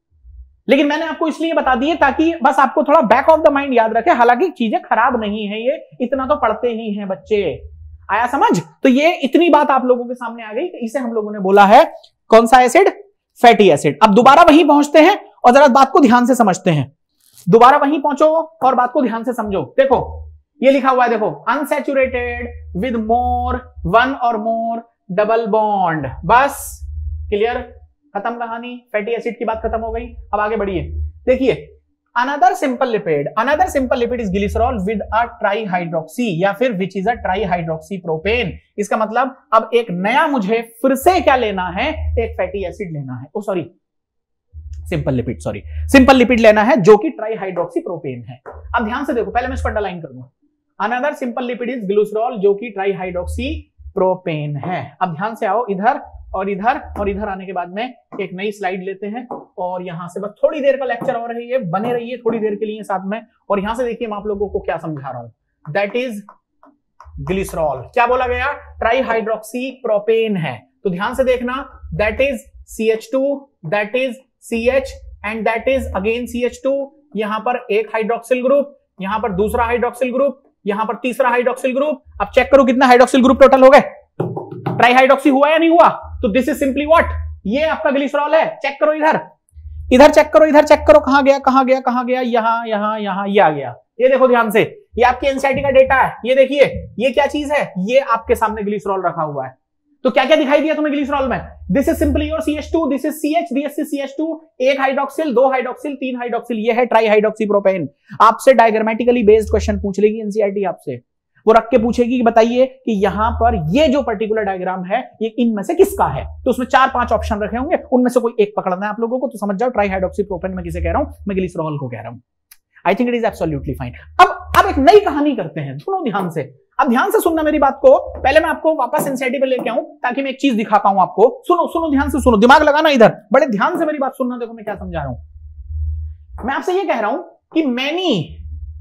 लेकिन मैंने आपको इसलिए बता दिए ताकि बस आपको थोड़ा बैक ऑफ द माइंड याद रखे। हालांकि चीजें खराब नहीं है, ये इतना तो पढ़ते ही हैं बच्चे। आया समझ? तो ये इतनी बात आप लोगों के सामने आ गई। इसे हम लोगों ने बोला है कौन सा एसिड? Fatty acid. अब दोबारा वहीं पहुंचते हैं और जरा बात को ध्यान से समझते हैं। दोबारा वहीं पहुंचो और बात को ध्यान से समझो। देखो ये लिखा हुआ है, देखो अनसैचुरेटेड विद मोर वन और मोर डबल बॉन्ड। बस क्लियर, खत्म कहानी। फैटी एसिड की बात खत्म हो गई। अब आगे बढ़िए। देखिए, another simple lipid, another simple lipid is glycerol with a trihydroxy या फिर which is a trihydroxy propane. इसका मतलब अब एक नया मुझे फिर से क्या लेना है? एक फैटी एसिड लेना है। Oh sorry, simple lipid, sorry simple lipid लेना है जो कि ट्राई हाइड्रोक्सी प्रोपेन है। अब ध्यान से देखो, पहले मैं इसको अंडरलाइन कर दूं। Another simple lipid is glycerol जो कि ट्राई हाइड्रोक्सी प्रोपेन है। अब ध्यान से आओ, इधर और इधर और इधर आने के बाद में एक नई स्लाइड लेते हैं और यहां से बस थोड़ी देर का लेक्चर और है, ये बने रहिए थोड़ी देर के लिए साथ में। और यहां से देखिए मैं आप लोगों को क्या समझा रहा हूं। That is glycerol. क्या बोला गया? ट्राई हाइड्रोक्सी प्रोपेन है। तो ध्यान से देखना, that is C H two, that is C H and that is again C H two. यहां पर एक हाइड्रोक्सिल ग्रुप, यहां पर दूसरा हाइड्रोक्सिल ग्रुप, यहां पर तीसरा हाइड्रोक्सिल ग्रुप। अब चेक करो कितना हाइड्रोक्सिल ग्रुप टोटल हो गए। ट्राई हाइड्रोक्सी हुआ या नहीं हुआ? तो दिस इज सिंपली व्हाट? ये आपका ग्लिसरॉल है। चेक करो इधर, इधर चेक करो, इधर चेक करो, कहां गया कहां गया कहां गया? यहां यहां यहां, ये आ गया। ये देखो ध्यान से, ये आपके एनसीईआरटी का डेटा है। ये देखिए, ये क्या चीज है? ये आपके सामने ग्लिसरॉल रखा हुआ है। तो क्या क्या दिखाई दिया तुम्हें ग्लिसरॉल में? This is simply your C H two, this is C H, this is C H two, एक हाइड्रोक्सिल, दो हाइड्रोक्सिल, तीन हाइड्रोक्सिल। ये है ट्राई हाइड्रोक्सी प्रोपेन। आपसे डायग्रामेटिकली बेस्ड क्वेश्चन पूछ लेगी एनसीईआरटी आपसे। वो रख के पूछेगी कि बताइए कि यहां पर ये जो पर्टिकुलर डायग्राम है ये इनमें से किसका है? तो उसमें चार पांच ऑप्शन रखे होंगे, उनमें से कोई एक पकड़ना है आप लोगों को। तो समझ जाओ ट्राई हाइड्रोक्सी प्रोपेन में किसे कह रहा हूं? मैं ग्लिसरॉल को कह रहा हूं। I think it is absolutely fine. अब अब एक नई कहानी करते हैं, सुनो ध्यान से। अब ध्यान से सुनना मेरी बात को। पहले मैं आपको वापस एनसीईआरटी पे लेके आऊं ताकि मैं एक चीज दिखाता हूं आपको। सुनो सुनो ध्यान से सुनो, दिमाग लगाना इधर, बड़े ध्यान से मेरी बात सुनना। देखो मैं क्या समझा रहा हूं। मैं आपसे ये कह रहा हूं कि many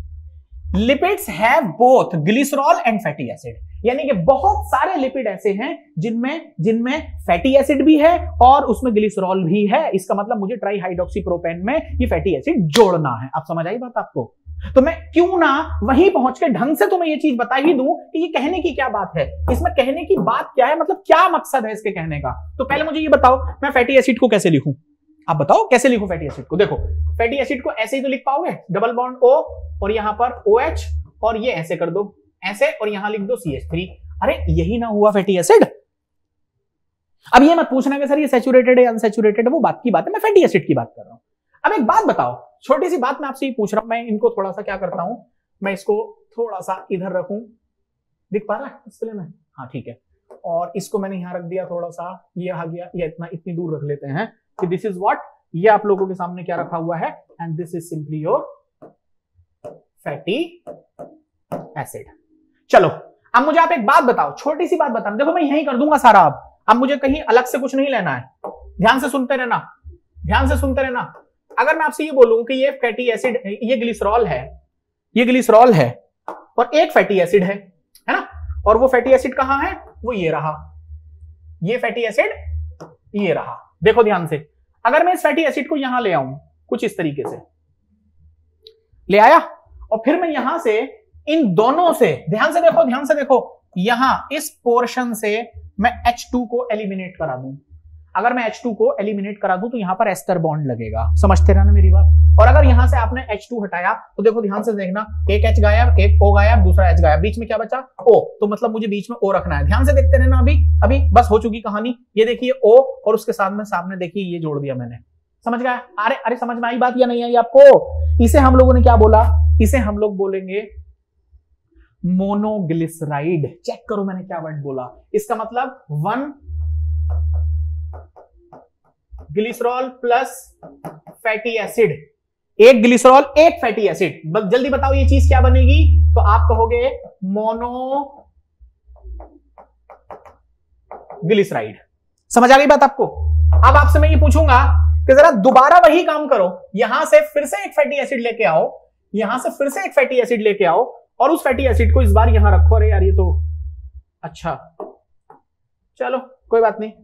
lipids have both glycerol and fatty acid, यानी कि बहुत सारे लिपिड ऐसे हैं जिनमें जिनमें फैटी एसिड भी है और उसमें ग्लिसरॉल भी है। इसका मतलब मुझे ट्राई हाइड्रोक्सी प्रोपेन में ये फैटी एसिड जोड़ना है। आप समझ आई बात आपको? तो मैं क्यों ना वहीं पहुंच के ढंग से तुम्हें ये चीज बता ही दूं कि ये कहने की क्या बात है, इसमें कहने की बात क्या है, मतलब क्या मकसद है इसके कहने का। तो पहले मुझे ये बताओ, मैं फैटी एसिड को कैसे लिखूं? आप बताओ कैसे लिखूं फैटी एसिड को? देखो, फैटी एसिड को ऐसे ही तो लिख पाओगे, डबल बॉन्ड O और यहां पर OH और ये ऐसे कर दो, ऐसे, और यहां लिख दो सी एच थ्री। अरे यही ना हुआ फैटी एसिड? अब ये मत पूछना कि सर ये सैचुरेटेड है अनसैचुरेटेड है, वो बात की बात है, मैं फैटी एसिड की बात कर रहा हूं। अब एक बात बताओ, छोटी सी बात मैं आपसे ये पूछ रहा हूं। मैं इनको थोड़ा सा क्या करता हूं, मैं इसको थोड़ा सा इधर रखूं, दिख पा रहा है डिस्प्ले में? हाँ ठीक है। और इसको मैंने यहां रख दिया थोड़ा सा, ये आ गया, ये इतना इतनी दूर रख लेते हैं कि दिस इज व्हाट, ये आप लोगों के सामने क्या रखा हुआ है, and this is simply your fatty acid. चलो अब मुझे आप एक बात बताओ, छोटी सी बात बताओ। देखो मैं यही कर दूंगा सारा, अब अब मुझे कहीं अलग से कुछ नहीं लेना है। ध्यान से सुनते रहना, ध्यान से सुनते रहना। अगर मैं आपसे ये बोलूं कि ये फैटी एसिड, ये ग्लिसरॉल है, ये ग्लिसरॉल है और एक फैटी एसिड है, है ना? और वो फैटी एसिड कहां है? वो ये रहा, ये फैटी एसिड ये रहा। देखो ध्यान से, अगर मैं इस फैटी एसिड को यहां ले आऊं कुछ इस तरीके से ले आया, और फिर मैं यहां से इन दोनों से, ध्यान से देखो, ध्यान से देखो, यहां इस पोर्शन से मैं एच टू को एलिमिनेट करा दूं। अगर मैं एच टू को एलिमिनेट करा दूं तो यहां पर एस्टर बॉन्ड लगेगा, समझते रहना मेरी बात। और अगर यहां से आपने एच टू हटाया तो देखो ध्यान से देखना, एक H गायब, एक O गायब, दूसरा H गायब, बीच में क्या बचा O, तो मतलब मुझे बीच में O रखना है। ध्यान से देखते रहना, अभी अभी बस हो चुकी कहानी। ये देखिए O और उसके साथ में सामने देखिए ये जोड़ दिया मैंने, समझ गया? अरे अरे समझ में आई बात या नहीं आई आपको? इसे हम लोगों ने क्या बोला, इसे हम लोग बोलेंगे मोनोग्लिसराइड। चेक करो मैंने क्या वर्ड बोला, इसका मतलब one glycerol plus fatty acid, एक ग्लिसरॉल एक फैटी एसिड। जल्दी बताओ ये चीज क्या बनेगी, तो आप कहोगे मोनो ग्लिसराइड। समझ आ गई बात आपको? अब आपसे मैं ये पूछूंगा कि जरा दोबारा वही काम करो, यहां से फिर से एक फैटी एसिड लेके आओ, यहां से फिर से एक फैटी एसिड लेके आओ और उस फैटी एसिड को इस बार यहां रखो। अरे यार ये तो अच्छा, चलो कोई बात नहीं।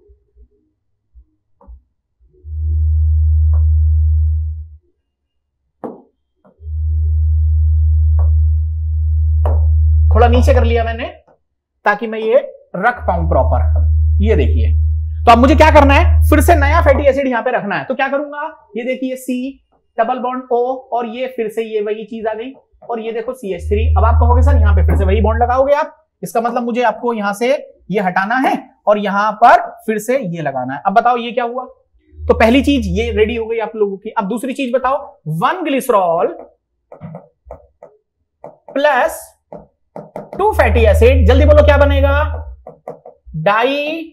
थोड़ा नीचे कर लिया मैंने ताकि मैं ये रख पाऊं प्रॉपर। ये देखिए, तो अब मुझे क्या करना है, फिर से नया फैटी एसिड यहां पे रखना है। तो क्या करूंगा, ये देखिए C डबल बॉन्ड O और ये फिर से ये वही चीज आ गई और ये देखो सी एच थ्री। अब आप कहोगे सर यहां पे फिर से वही बॉन्ड लगाओगे आप, इसका मतलब मुझे आपको यहां से ये हटाना है और यहां पर फिर से ये लगाना है। अब बताओ ये क्या हुआ, तो पहली चीज ये रेडी हो गई आप लोगों की। अब दूसरी चीज बताओ, one glycerol plus two fatty acid, जल्दी बोलो क्या बनेगा, डाई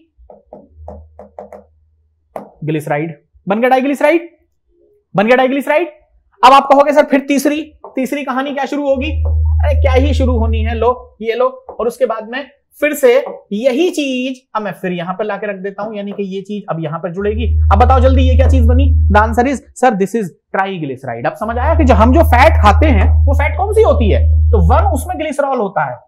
ग्लिसराइड। बन गया डाइग्लिसराइड, बन गया डाइग्लिसराइड। अब आप कहोगे सर फिर तीसरी तीसरी कहानी क्या शुरू होगी, अरे क्या ही शुरू होनी है, लो ये लो, और उसके बाद में फिर से यही चीज अब मैं फिर यहां पर लाके रख देता हूं, यानी कि ये चीज अब यहां पर जुड़ेगी। अब बताओ जल्दी ये क्या चीज बनी, the answer is sir this is triglyceride. अब समझ आया कि जो हम जो फैट खाते हैं वो फैट कौन सी होती है, तो वन उसमें ग्लिसरॉल होता है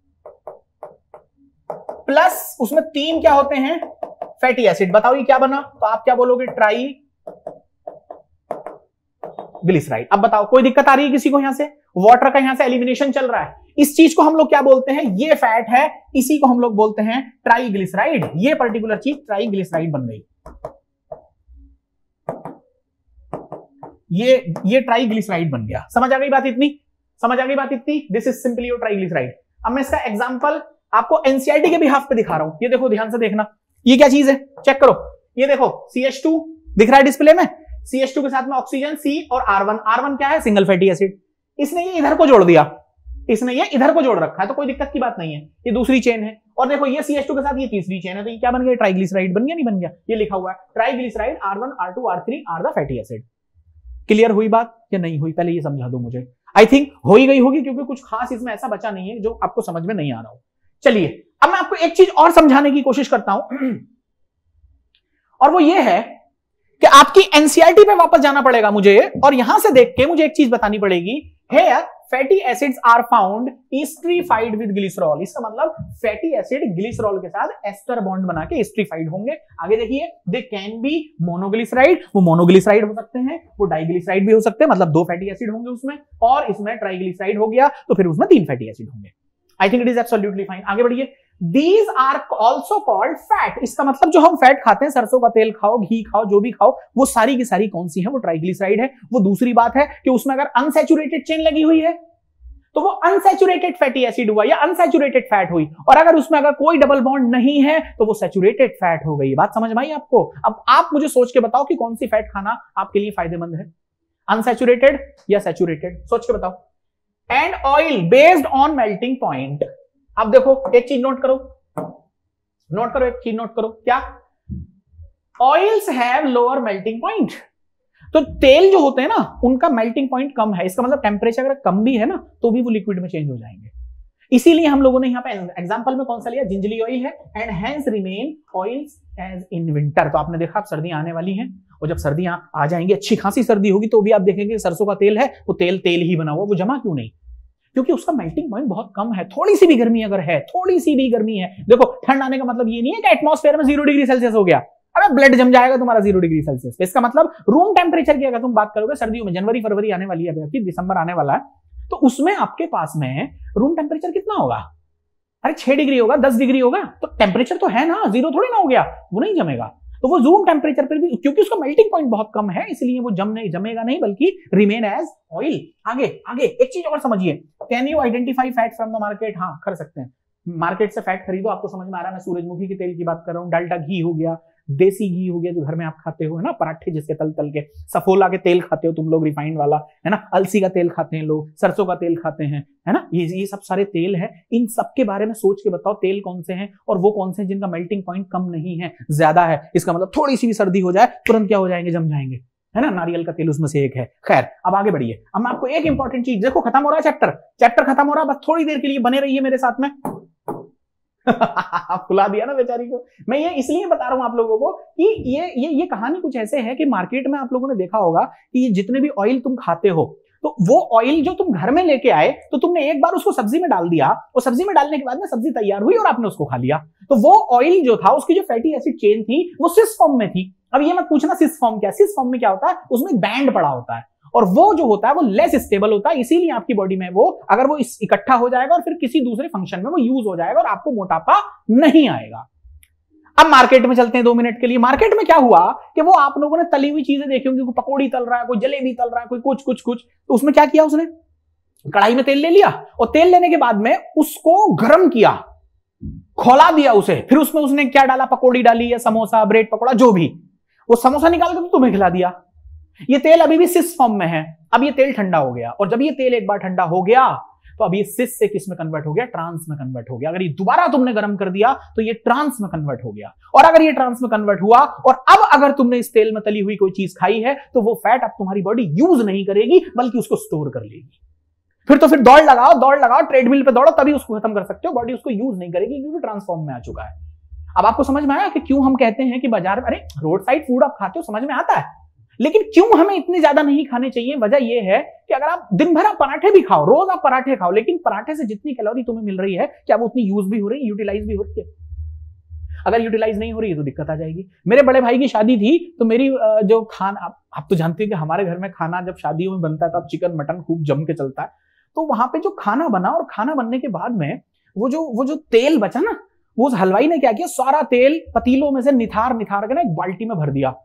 प्लस उसमें तीन क्या होते हैं, फैटी एसिड। बताओ ये क्या बना, तो आप क्या बोलोगे, ट्राई ग्लिसराइड। अब बताओ कोई दिक्कत आ रही है किसी को, यहां से वाटर का यहां से एलिमिनेशन चल रहा है, इस चीज को हम लोग क्या बोलते हैं, ये फैट है, इसी को हम लोग बोलते हैं ट्राइग्लिसराइड। ये पर्टिकुलर चीज ट्राइग्लिसराइड बन गई, ये ये ट्राइग्लिसराइड बन गया। समझ आ गई बात इतनी, समझ आ गई बात इतनी, this is simply your triglyceride. अब मैं इसका एग्जांपल आपको एनसीईआरटी के बिहाफ पे दिखा रहा हूं, ये देखो ध्यान से देखना, ये क्या चीज है चेक करो, ये देखो सी एच टू दिख रहा है डिस्प्ले में, सी एच टू के साथ में ऑक्सीजन C और आर वन, आर वन क्या है, सिंगल फैटी एसिड। इसने ये इधर को जोड़ दिया, इसने ये इधर को जोड़ रखा है, तो कोई दिक्कत की बात नहीं है, ये दूसरी चेन है। और देखो ये सी एच टू के साथ ये तीसरी चेन है, तो ये क्या बन गया, ट्राइग्लिसराइड बन गया, नहीं बन गया, ये लिखा हुआ है triglyceride R one R two R three R the fatty acid. Clear हुई बात या नहीं हुई, पहले ये समझा दो मुझे। आई थिंक हो ही गई होगी, क्योंकि कुछ खास इसमें ऐसा बचा नहीं है जो आपको समझ में नहीं आ रहा हो। चलिए अब मैं आपको एक चीज और समझाने की कोशिश करता हूं, और वो ये है कि आपकी एनसीईआरटी पे वापस जाना पड़ेगा मुझे, और यहां से देख के मुझे एक चीज बतानी पड़ेगी, here fatty acids are found esterified with glycerol. इसका मतलब फैटी एसिड ग्लिसरॉल के साथ एस्टर बॉन्ड बना के एस्टरीफाइड होंगे। आगे देखिए, दे कैन बी मोनोग्लिसराइड, वो मोनोग्लिसराइड हो सकते हैं, वो डाइग्लिसराइड भी हो सकते हैं, मतलब दो फैटी एसिड होंगे उसमें, और इसमें ट्राइग्लिसराइड हो गया तो फिर उसमें तीन फैटी एसिड होंगे। I think it is absolutely fine. आगे बढ़िए, these are also called fat. इसका मतलब जो हम फैट खाते हैं, सरसों का तेल खाओ, घी खाओ, जो भी खाओ, वो सारी की सारी कौन सी है, वो ट्राइग्लिसराइड है। वो दूसरी बात है कि उसमें अगर अनसैचुरेटेड चेन लगी हुई है तो वो अनसैचुरेटेड फैटी एसिड हुआ या अनसैचुरेटेड फैट हुई, और अगर उसमें अगर कोई डबल बॉन्ड नहीं है तो वो सैचुरेटेड फैट हो गई। बात समझ में आई आपको? अब आप मुझे सोच के बताओ कि कौन सी फैट खाना आपके लिए फायदेमंद है, अनसैचुरेटेड या सैचुरेटेड, सोच के बताओ। And oil based on melting point. अब देखो एक चीज नोट करो, नोट करो एक चीज नोट करो, क्या, oils have lower melting point. तो तेल जो होते हैं ना उनका मेल्टिंग पॉइंट कम है, इसका मतलब टेम्परेचर अगर कम भी है ना तो भी वो लिक्विड में चेंज हो जाएंगे। इसीलिए हम लोगों ने यहाँ पे एग्जांपल में कौन सा लिया, जिंजली ऑयल है, and hence remain oils as in winter. तो आपने देखा अब सर्दियां आने वाली हैं, और जब सर्दियां आ जाएंगी, अच्छी खासी सर्दी होगी, तो भी आप देखेंगे सरसों का तेल है वो तेल तेल ही बना हुआ, वो जमा क्यों नहीं, क्योंकि उसका मेल्टिंग पॉइंट बहुत कम है। थोड़ी सी भी गर्मी अगर है, थोड़ी सी भी गर्मी है, देखो ठंड आने का मतलब ये नहीं है कि एटमॉस्फेयर में जीरो डिग्री सेल्सियस हो गया, अबे ब्लड जम जाएगा तुम्हारा जीरो डिग्री सेल्सियस पे। इसका मतलब रूम टेम्परेचर की अगर तुम बात करोगे सर्दियों में, जनवरी फरवरी आने वाली है, अभी दिसंबर आने वाला है, तो उसमें आपके पास में रूम टेम्परेचर कितना होगा, अरे छह डिग्री होगा, दस डिग्री होगा, तो टेम्परेचर तो है ना, जीरो थोड़ी ना हो गया, वो नहीं जमेगा। तो वो रूम टेम्परेचर पर भी, क्योंकि उसका मेल्टिंग पॉइंट बहुत कम है, इसलिए वो जम नहीं जमेगा नहीं, बल्कि रिमेन एज ऑयल। आगे आगे एक चीज और समझिए, can you identify fat from the market? हाँ, कर सकते हैं। मार्केट से फैट खरीदो, आपको समझ में आ रहा है मैं सूरजमुखी के तेल की बात कर रहा हूँ, डाल्डा घी हो गया, देसी घी हो गया जो घर में आप खाते हो, है ना, पराठे जिसके तल तल के, सफोला के तेल खाते हो तुम लोग, रिफाइंड वाला, है ना, अलसी का तेल खाते हैं लोग, सरसों का तेल खाते हैं, है ना, ये ये सब सारे तेल हैं। इन सब के बारे में सोच के बताओ तेल कौन से हैं और वो कौन से हैं जिनका मेल्टिंग पॉइंट कम नहीं है, ज्यादा है। इसका मतलब थोड़ी सी भी सर्दी हो जाए तुरंत क्या हो जाएंगे, जम जाएंगे, है ना। नारियल का तेल उसमें से एक है। खैर, अब आगे बढ़िए। अब मैं आपको एक इंपॉर्टेंट चीज, देखो खत्म हो रहा है चैप्टर, चैप्टर खत्म हो रहा है, बस थोड़ी देर के लिए बने रहिए मेरे साथ में। खुला दिया ना बेचारी को। मैं ये इसलिए बता रहा हूं आप लोगों को कि ये ये ये कहानी कुछ ऐसे है कि मार्केट में आप लोगों ने देखा होगा कि ये जितने भी ऑयल तुम खाते हो, तो वो ऑयल जो तुम घर में लेके आए, तो तुमने एक बार उसको सब्जी में डाल दिया, और सब्जी में डालने के बाद में सब्जी तैयार हुई और आपने उसको खा लिया, तो वो ऑयल जो था, उसकी जो फैटी एसिड चेन थी, वो सिस फॉर्म में थी। अब ये मत पूछना सिस फॉर्म क्या, सिस फॉर्म में क्या होता है, उसमें बैंड पड़ा होता है, और वो जो होता है वो लेस स्टेबल होता है, इसीलिए आपकी बॉडी में वो, अगर वो इकट्ठा हो जाएगा और फिर किसी दूसरे फंक्शन में वो यूज हो जाएगा और आपको मोटापा नहीं आएगा। अब मार्केट में चलते हैं दो मिनट के लिए। मार्केट में क्या हुआ कि वो आप लोगों ने तली हुई चीजें देखी होंगी, कोई पकौड़ी तल रहा है, कोई जलेबी तल रहा है, कोई कुछ कुछ कुछ, तो उसमें क्या किया उसने, कढ़ाई में तेल ले लिया, और तेल लेने के बाद में उसको गर्म किया, खौला दिया उसे, फिर उसमें उसने क्या डाला, पकौड़ी डाली या समोसा, ब्रेड पकौड़ा, जो भी, वो समोसा निकाल के तो तुम्हें खिला दिया। ये तेल अभी भी सिस फॉर्म में है। अब ये तेल ठंडा हो गया, और जब ये तेल एक बार ठंडा हो गया तो अब ये सिस से किस में कन्वर्ट हो गया, ट्रांस में कन्वर्ट हो गया। अगर ये दोबारा तुमने गर्म कर दिया तो ये ट्रांस में कन्वर्ट हो गया, और अगर ये ट्रांस में कन्वर्ट हुआ और अब अगर तुमने इस तेल में तली हुई कोई चीज खाई है, तो वो फैट अब तुम्हारी बॉडी यूज नहीं करेगी, बल्कि उसको स्टोर कर लेगी। फिर तो फिर दौड़ लगाओ, दौड़ लगाओ, ट्रेडमिल पे दौड़ो, तभी उसको खत्म कर सकते हो, बॉडी उसको यूज नहीं करेगी क्योंकि ट्रांसफॉर्म में आ चुका है। अब आपको समझ में आया कि क्यों हम कहते हैं कि बाजार में, अरे रोड साइड फूड आप खाते हो, समझ में आता है, लेकिन क्यों हमें इतने ज्यादा नहीं खाने चाहिए? वजह यह है कि अगर आप दिन भर आप पराठे भी खाओ, रोज आप पराठे खाओ, लेकिन पराठे से जितनी कैलोरी तुम्हें मिल रही है, क्या वो उतनी यूज भी हो रही है, यूटिलाइज भी हो रही है? अगर यूटिलाइज नहीं हो रही है तो दिक्कत आ जाएगी। मेरे बड़े भाई की शादी थी, तो मेरी जो खाना, आप, आप तो जानते हैं कि हमारे घर में खाना जब शादियों में बनता है तो अब चिकन मटन खूब जम के चलता है। तो वहां पे जो खाना बना, और खाना बनने के बाद में वो जो वो जो तेल बचा ना, वो उस हलवाई ने क्या किया, सारा तेल पतीलों में से निथार निथार के ना एक बाल्टी में भर दिया।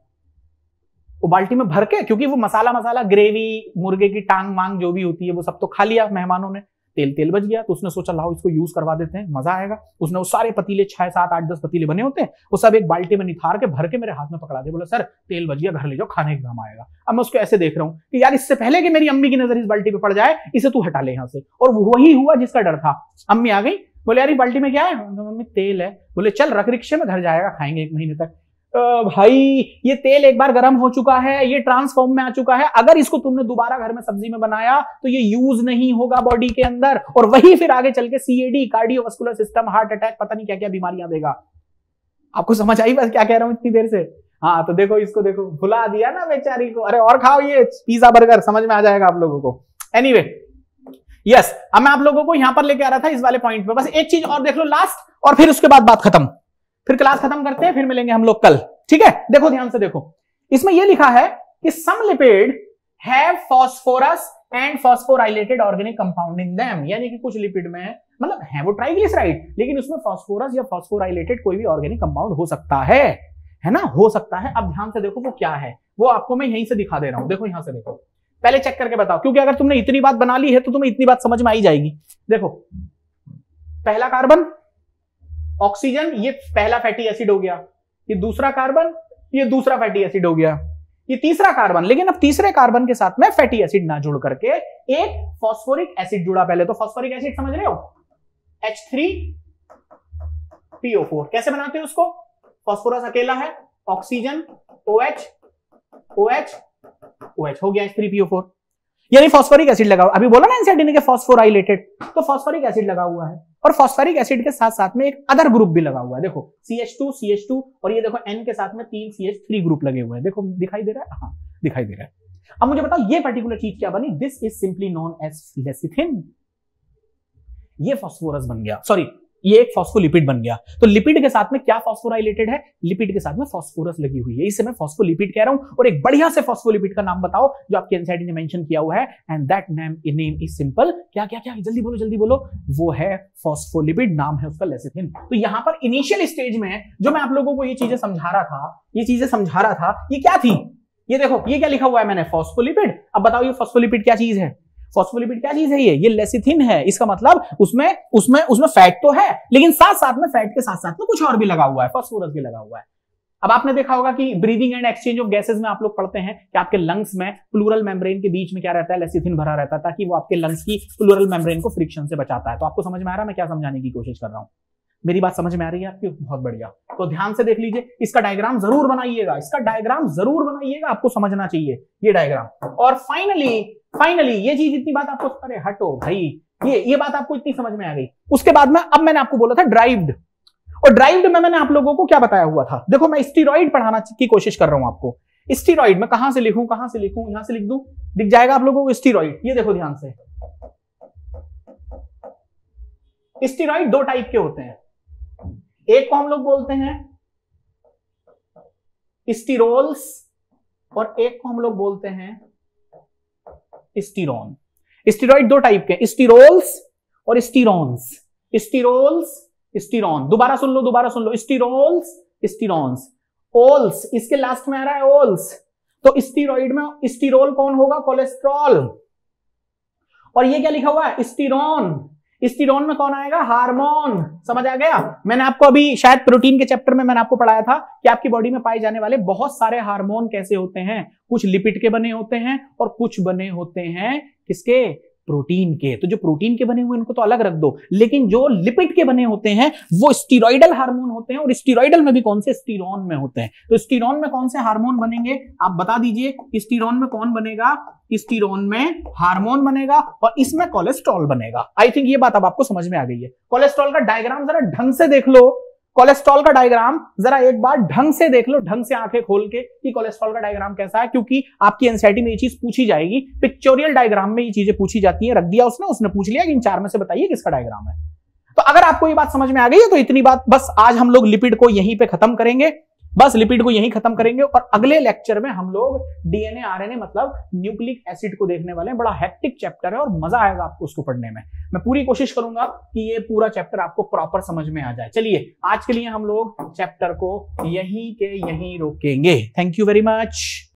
वो बाल्टी में भर के, क्योंकि वो मसाला मसाला ग्रेवी, मुर्गे की टांग मांग जो भी होती है, वो सब तो खा लिया मेहमानों ने, तेल तेल बच गया, तो उसने सोचा लाओ इसको यूज करवा देते हैं, मजा आएगा। उसने वो सारे पतीले, छह सात आठ दस पतीले बने होते हैं, वो सब एक बाल्टी में निथार के भर के मेरे हाथ में पकड़ा दे, बोला सर तेल बच गया, घर ले जाओ, खाने के काम आएगा। अब मैं उसको ऐसे देख रहा हूँ कि यार इससे पहले कि मेरी अम्मी की नजर इस बाल्टी पे पड़ जाए, इसे तू हटा ले यहाँ से। और वही हुआ जिसका डर था। अम्मी आ गई, बोले यार बाल्टी में क्या है? मम्मी तेल है। बोले चल रख रिक्शे में, घर जाएगा, खाएंगे एक महीने तक। भाई ये तेल एक बार गर्म हो चुका है, ये ट्रांसफॉर्म में आ चुका है, अगर इसको तुमने दोबारा घर में सब्जी में बनाया तो ये यूज नहीं होगा बॉडी के अंदर, और वही फिर आगे चल के CAD, cardiovascular system, heart attack, पता नहीं क्या क्या बीमारियां देगा। आपको समझ आई बस क्या कह रहा हूं इतनी देर से? हाँ, तो देखो इसको, देखो भुला दिया ना बेचारी को। अरे और खाओ ये पिज्जा बर्गर, समझ में आ जाएगा आप लोगों को। एनीवे यस, अब मैं आप लोगों को यहां पर लेके आ रहा था इस वाले पॉइंट पे। बस एक चीज और देख लो लास्ट, और फिर उसके बाद बात खत्म, फिर क्लास खत्म करते हैं, फिर मिलेंगे हम लोग कल, ठीक है? देखो ध्यान से देखो, इसमें यह लिखा है कि some lipid have phosphorus and phosphorylated organic compound in them, यानी कि कुछ लिपिड में मतलब है वो ट्राइग्लिसराइड, लेकिन उसमें फास्फोरस या फास्फोराइलेटेड कोई भी ऑर्गेनिक कंपाउंड हो सकता है, है ना, हो सकता है। अब ध्यान से देखो वो क्या है, वो आपको मैं यहीं से दिखा दे रहा हूं। देखो यहां से देखो, पहले चेक करके बताओ, क्योंकि अगर तुमने इतनी बात बना ली है तो तुम्हें इतनी बात समझ में आई जाएगी। देखो पहला कार्बन ऑक्सीजन, ये पहला फैटी एसिड हो गया, ये दूसरा कार्बन, ये दूसरा फैटी एसिड हो गया, ये तीसरा कार्बन। लेकिन अब तीसरे कार्बन के साथ में फैटी एसिड ना जुड़ करके एक फास्फोरिक एसिड जुड़ा। पहले तो फास्फोरिक एसिड समझ रहे हो, H three P O four. कैसे बनाते हैं उसको? फास्फोरस अकेला है, ऑक्सीजन, OH, OH, OH हो गया H three P O four, यानी फास्फोरिक एसिड लगा हुआ। अभी बोला ना एनसीईआरटी ने कि फास्फोराइलेटेड, तो फास्फोरिक एसिड लगा हुआ है, और फास्फोरिक एसिड के साथ साथ में एक अदर ग्रुप भी लगा हुआ है। देखो C H two, C H two, और ये देखो N के साथ में तीन सी एच थ्री ग्रुप लगे हुए हैं। देखो दिखाई दे रहा है? हाँ दिखाई दे रहा है। अब मुझे बताओ ये पर्टिकुलर चीज क्या बनी? This is simply known as lecithin. ये फास्फोरस बन गया, सॉरी ये एक फॉस्फोलिपिड बन गया। तो लिपिड के साथ में क्या फॉस्फोराइलेटेड है? लिपिड के साथ में फॉस्फोरस लगी हुई है, इससे मैं फॉस्फोलिपिड कह रहा हूं। और एक बढ़िया से फॉस्फोलिपिड का नाम बताओ जो आपके एनसीईआरटी ने मेंशन किया हुआ है, and that name name is simple. क्या क्या क्या जल्दी बोलो जल्दी बोलो, वो है फॉस्फोलिपिड, नाम है उसका लेसिथिन। तो यहां पर इनिशियल स्टेज में जो मैं आप लोगों को ये चीजें समझा रहा था, ये चीजें समझा रहा था, ये क्या थी? ये देखो, ये क्या लिखा हुआ है मैंने, फॉस्फोलिपिड। अब बताओ ये फॉस्फोलिपिड क्या चीज है? फॉस्फोलिपिड क्या चीज है? ये ये लेसिथिन है। इसका मतलब उसमें उसमें उसमें फैट तो है, लेकिन साथ साथ में फैट के साथ साथ में कुछ और भी लगा हुआ है, फास्फोरस भी लगा हुआ है। अब आपने देखा होगा कि breathing and exchange of gases में आप लोग पढ़ते हैं कि आपके लंग्स में प्लूरल मेम्ब्रेन के बीच में क्या रहता है? लेसिथिन भरा रहता है, ताकि वो आपके लंग्स की प्लूरल मेम्ब्रेन को फ्रिक्शन से बचाता है। तो आपको समझ में आ रहा है मैं क्या समझाने की कोशिश कर रहा हूं? मेरी बात समझ में आ रही है आपकी? बहुत बढ़िया। तो ध्यान से देख लीजिए, इसका डायग्राम जरूर बनाइएगा, इसका डायग्राम जरूर बनाइएगा, आपको समझना चाहिए ये डायग्राम। और फाइनली फाइनली ये चीज, इतनी बात आपको, अरे हटो भाई, ये ये बात आपको इतनी समझ में आ गई। उसके बाद में अब मैंने आपको बोला था ड्राइव्ड, और ड्राइव्ड में मैंने आप लोगों को क्या बताया हुआ था? देखो मैं स्टीरॉइड पढ़ाना की कोशिश कर रहा हूं आपको। स्टीरॉइड में कहां से लिखूं, कहां से लिखूं, यहां से लिख दूं, दिख जाएगा आप लोगों को स्टीरॉइड। ये देखो ध्यान से, स्टीरॉइड दो टाइप के होते हैं। एक को हम लोग बोलते हैं स्टीरोल्स, और एक को हम लोग बोलते हैं स्टीरोन। स्टीरॉइड दो टाइप के, स्टीरोल्स और स्टीरोन्स। स्टीरोल्स, स्टीरोन, दोबारा सुन लो, दोबारा सुन लो, स्टीरोल्स, स्टीरोन्स। ओल्स इसके लास्ट में आ रहा है, ओल्स। तो स्टीरॉइड में स्टीरोल कौन होगा? कोलेस्ट्रॉल। और ये क्या लिखा हुआ है? स्टीरोन। स्टीरोन में कौन आएगा? हार्मोन। समझ आ गया? मैंने आपको अभी शायद प्रोटीन के चैप्टर में मैंने आपको पढ़ाया था कि आपकी बॉडी में पाए जाने वाले बहुत सारे हार्मोन कैसे होते हैं। कुछ लिपिड के बने होते हैं और कुछ बने होते हैं किसके? प्रोटीन के। तो जो प्रोटीन के बने हुए उनको तो अलग रख दो, लेकिन जो लिपिड के बने होते हैं वो स्टीरॉइडल हार्मोन होते हैं, और स्टीरॉइडल में भी कौन से? स्टीरोन में होते हैं। तो स्टीरोन में कौन से हार्मोन बनेंगे आप बता दीजिए? स्टीरोन में कौन बनेगा? स्टीरोन में हार्मोन बनेगा, और इसमें कोलेस्ट्रॉल बनेगा। आई थिंक ये बात अब आपको समझ में आ गई है। कोलेस्ट्रॉल का डायग्राम जरा ढंग से देख लो, कोलेस्ट्रॉल का डायग्राम जरा एक बार ढंग से देख लो, ढंग से आंखें खोल के कि कोलेस्ट्रॉल का डायग्राम कैसा है, क्योंकि आपकी एनसीईआरटी में ये चीज पूछी जाएगी। पिक्चोरियल डायग्राम में ये चीजें पूछी जाती है। रख दिया उसने उसने पूछ लिया कि इन चार में से बताइए किसका डायग्राम है। तो अगर आपको ये बात समझ में आ गई है तो इतनी बात बस, आज हम लोग लिपिड को यहीं पे खत्म करेंगे, बस लिपिड को यहीं खत्म करेंगे। और अगले लेक्चर में हम लोग डीएनए आरएनए मतलब न्यूक्लिक एसिड को देखने वाले हैं। बड़ा हेक्टिक चैप्टर है और मजा आएगा आपको उसको पढ़ने में। मैं पूरी कोशिश करूंगा कि ये पूरा चैप्टर आपको प्रॉपर समझ में आ जाए। चलिए आज के लिए हम लोग चैप्टर को यहीं के यहीं रोकेंगे। Thank you very much.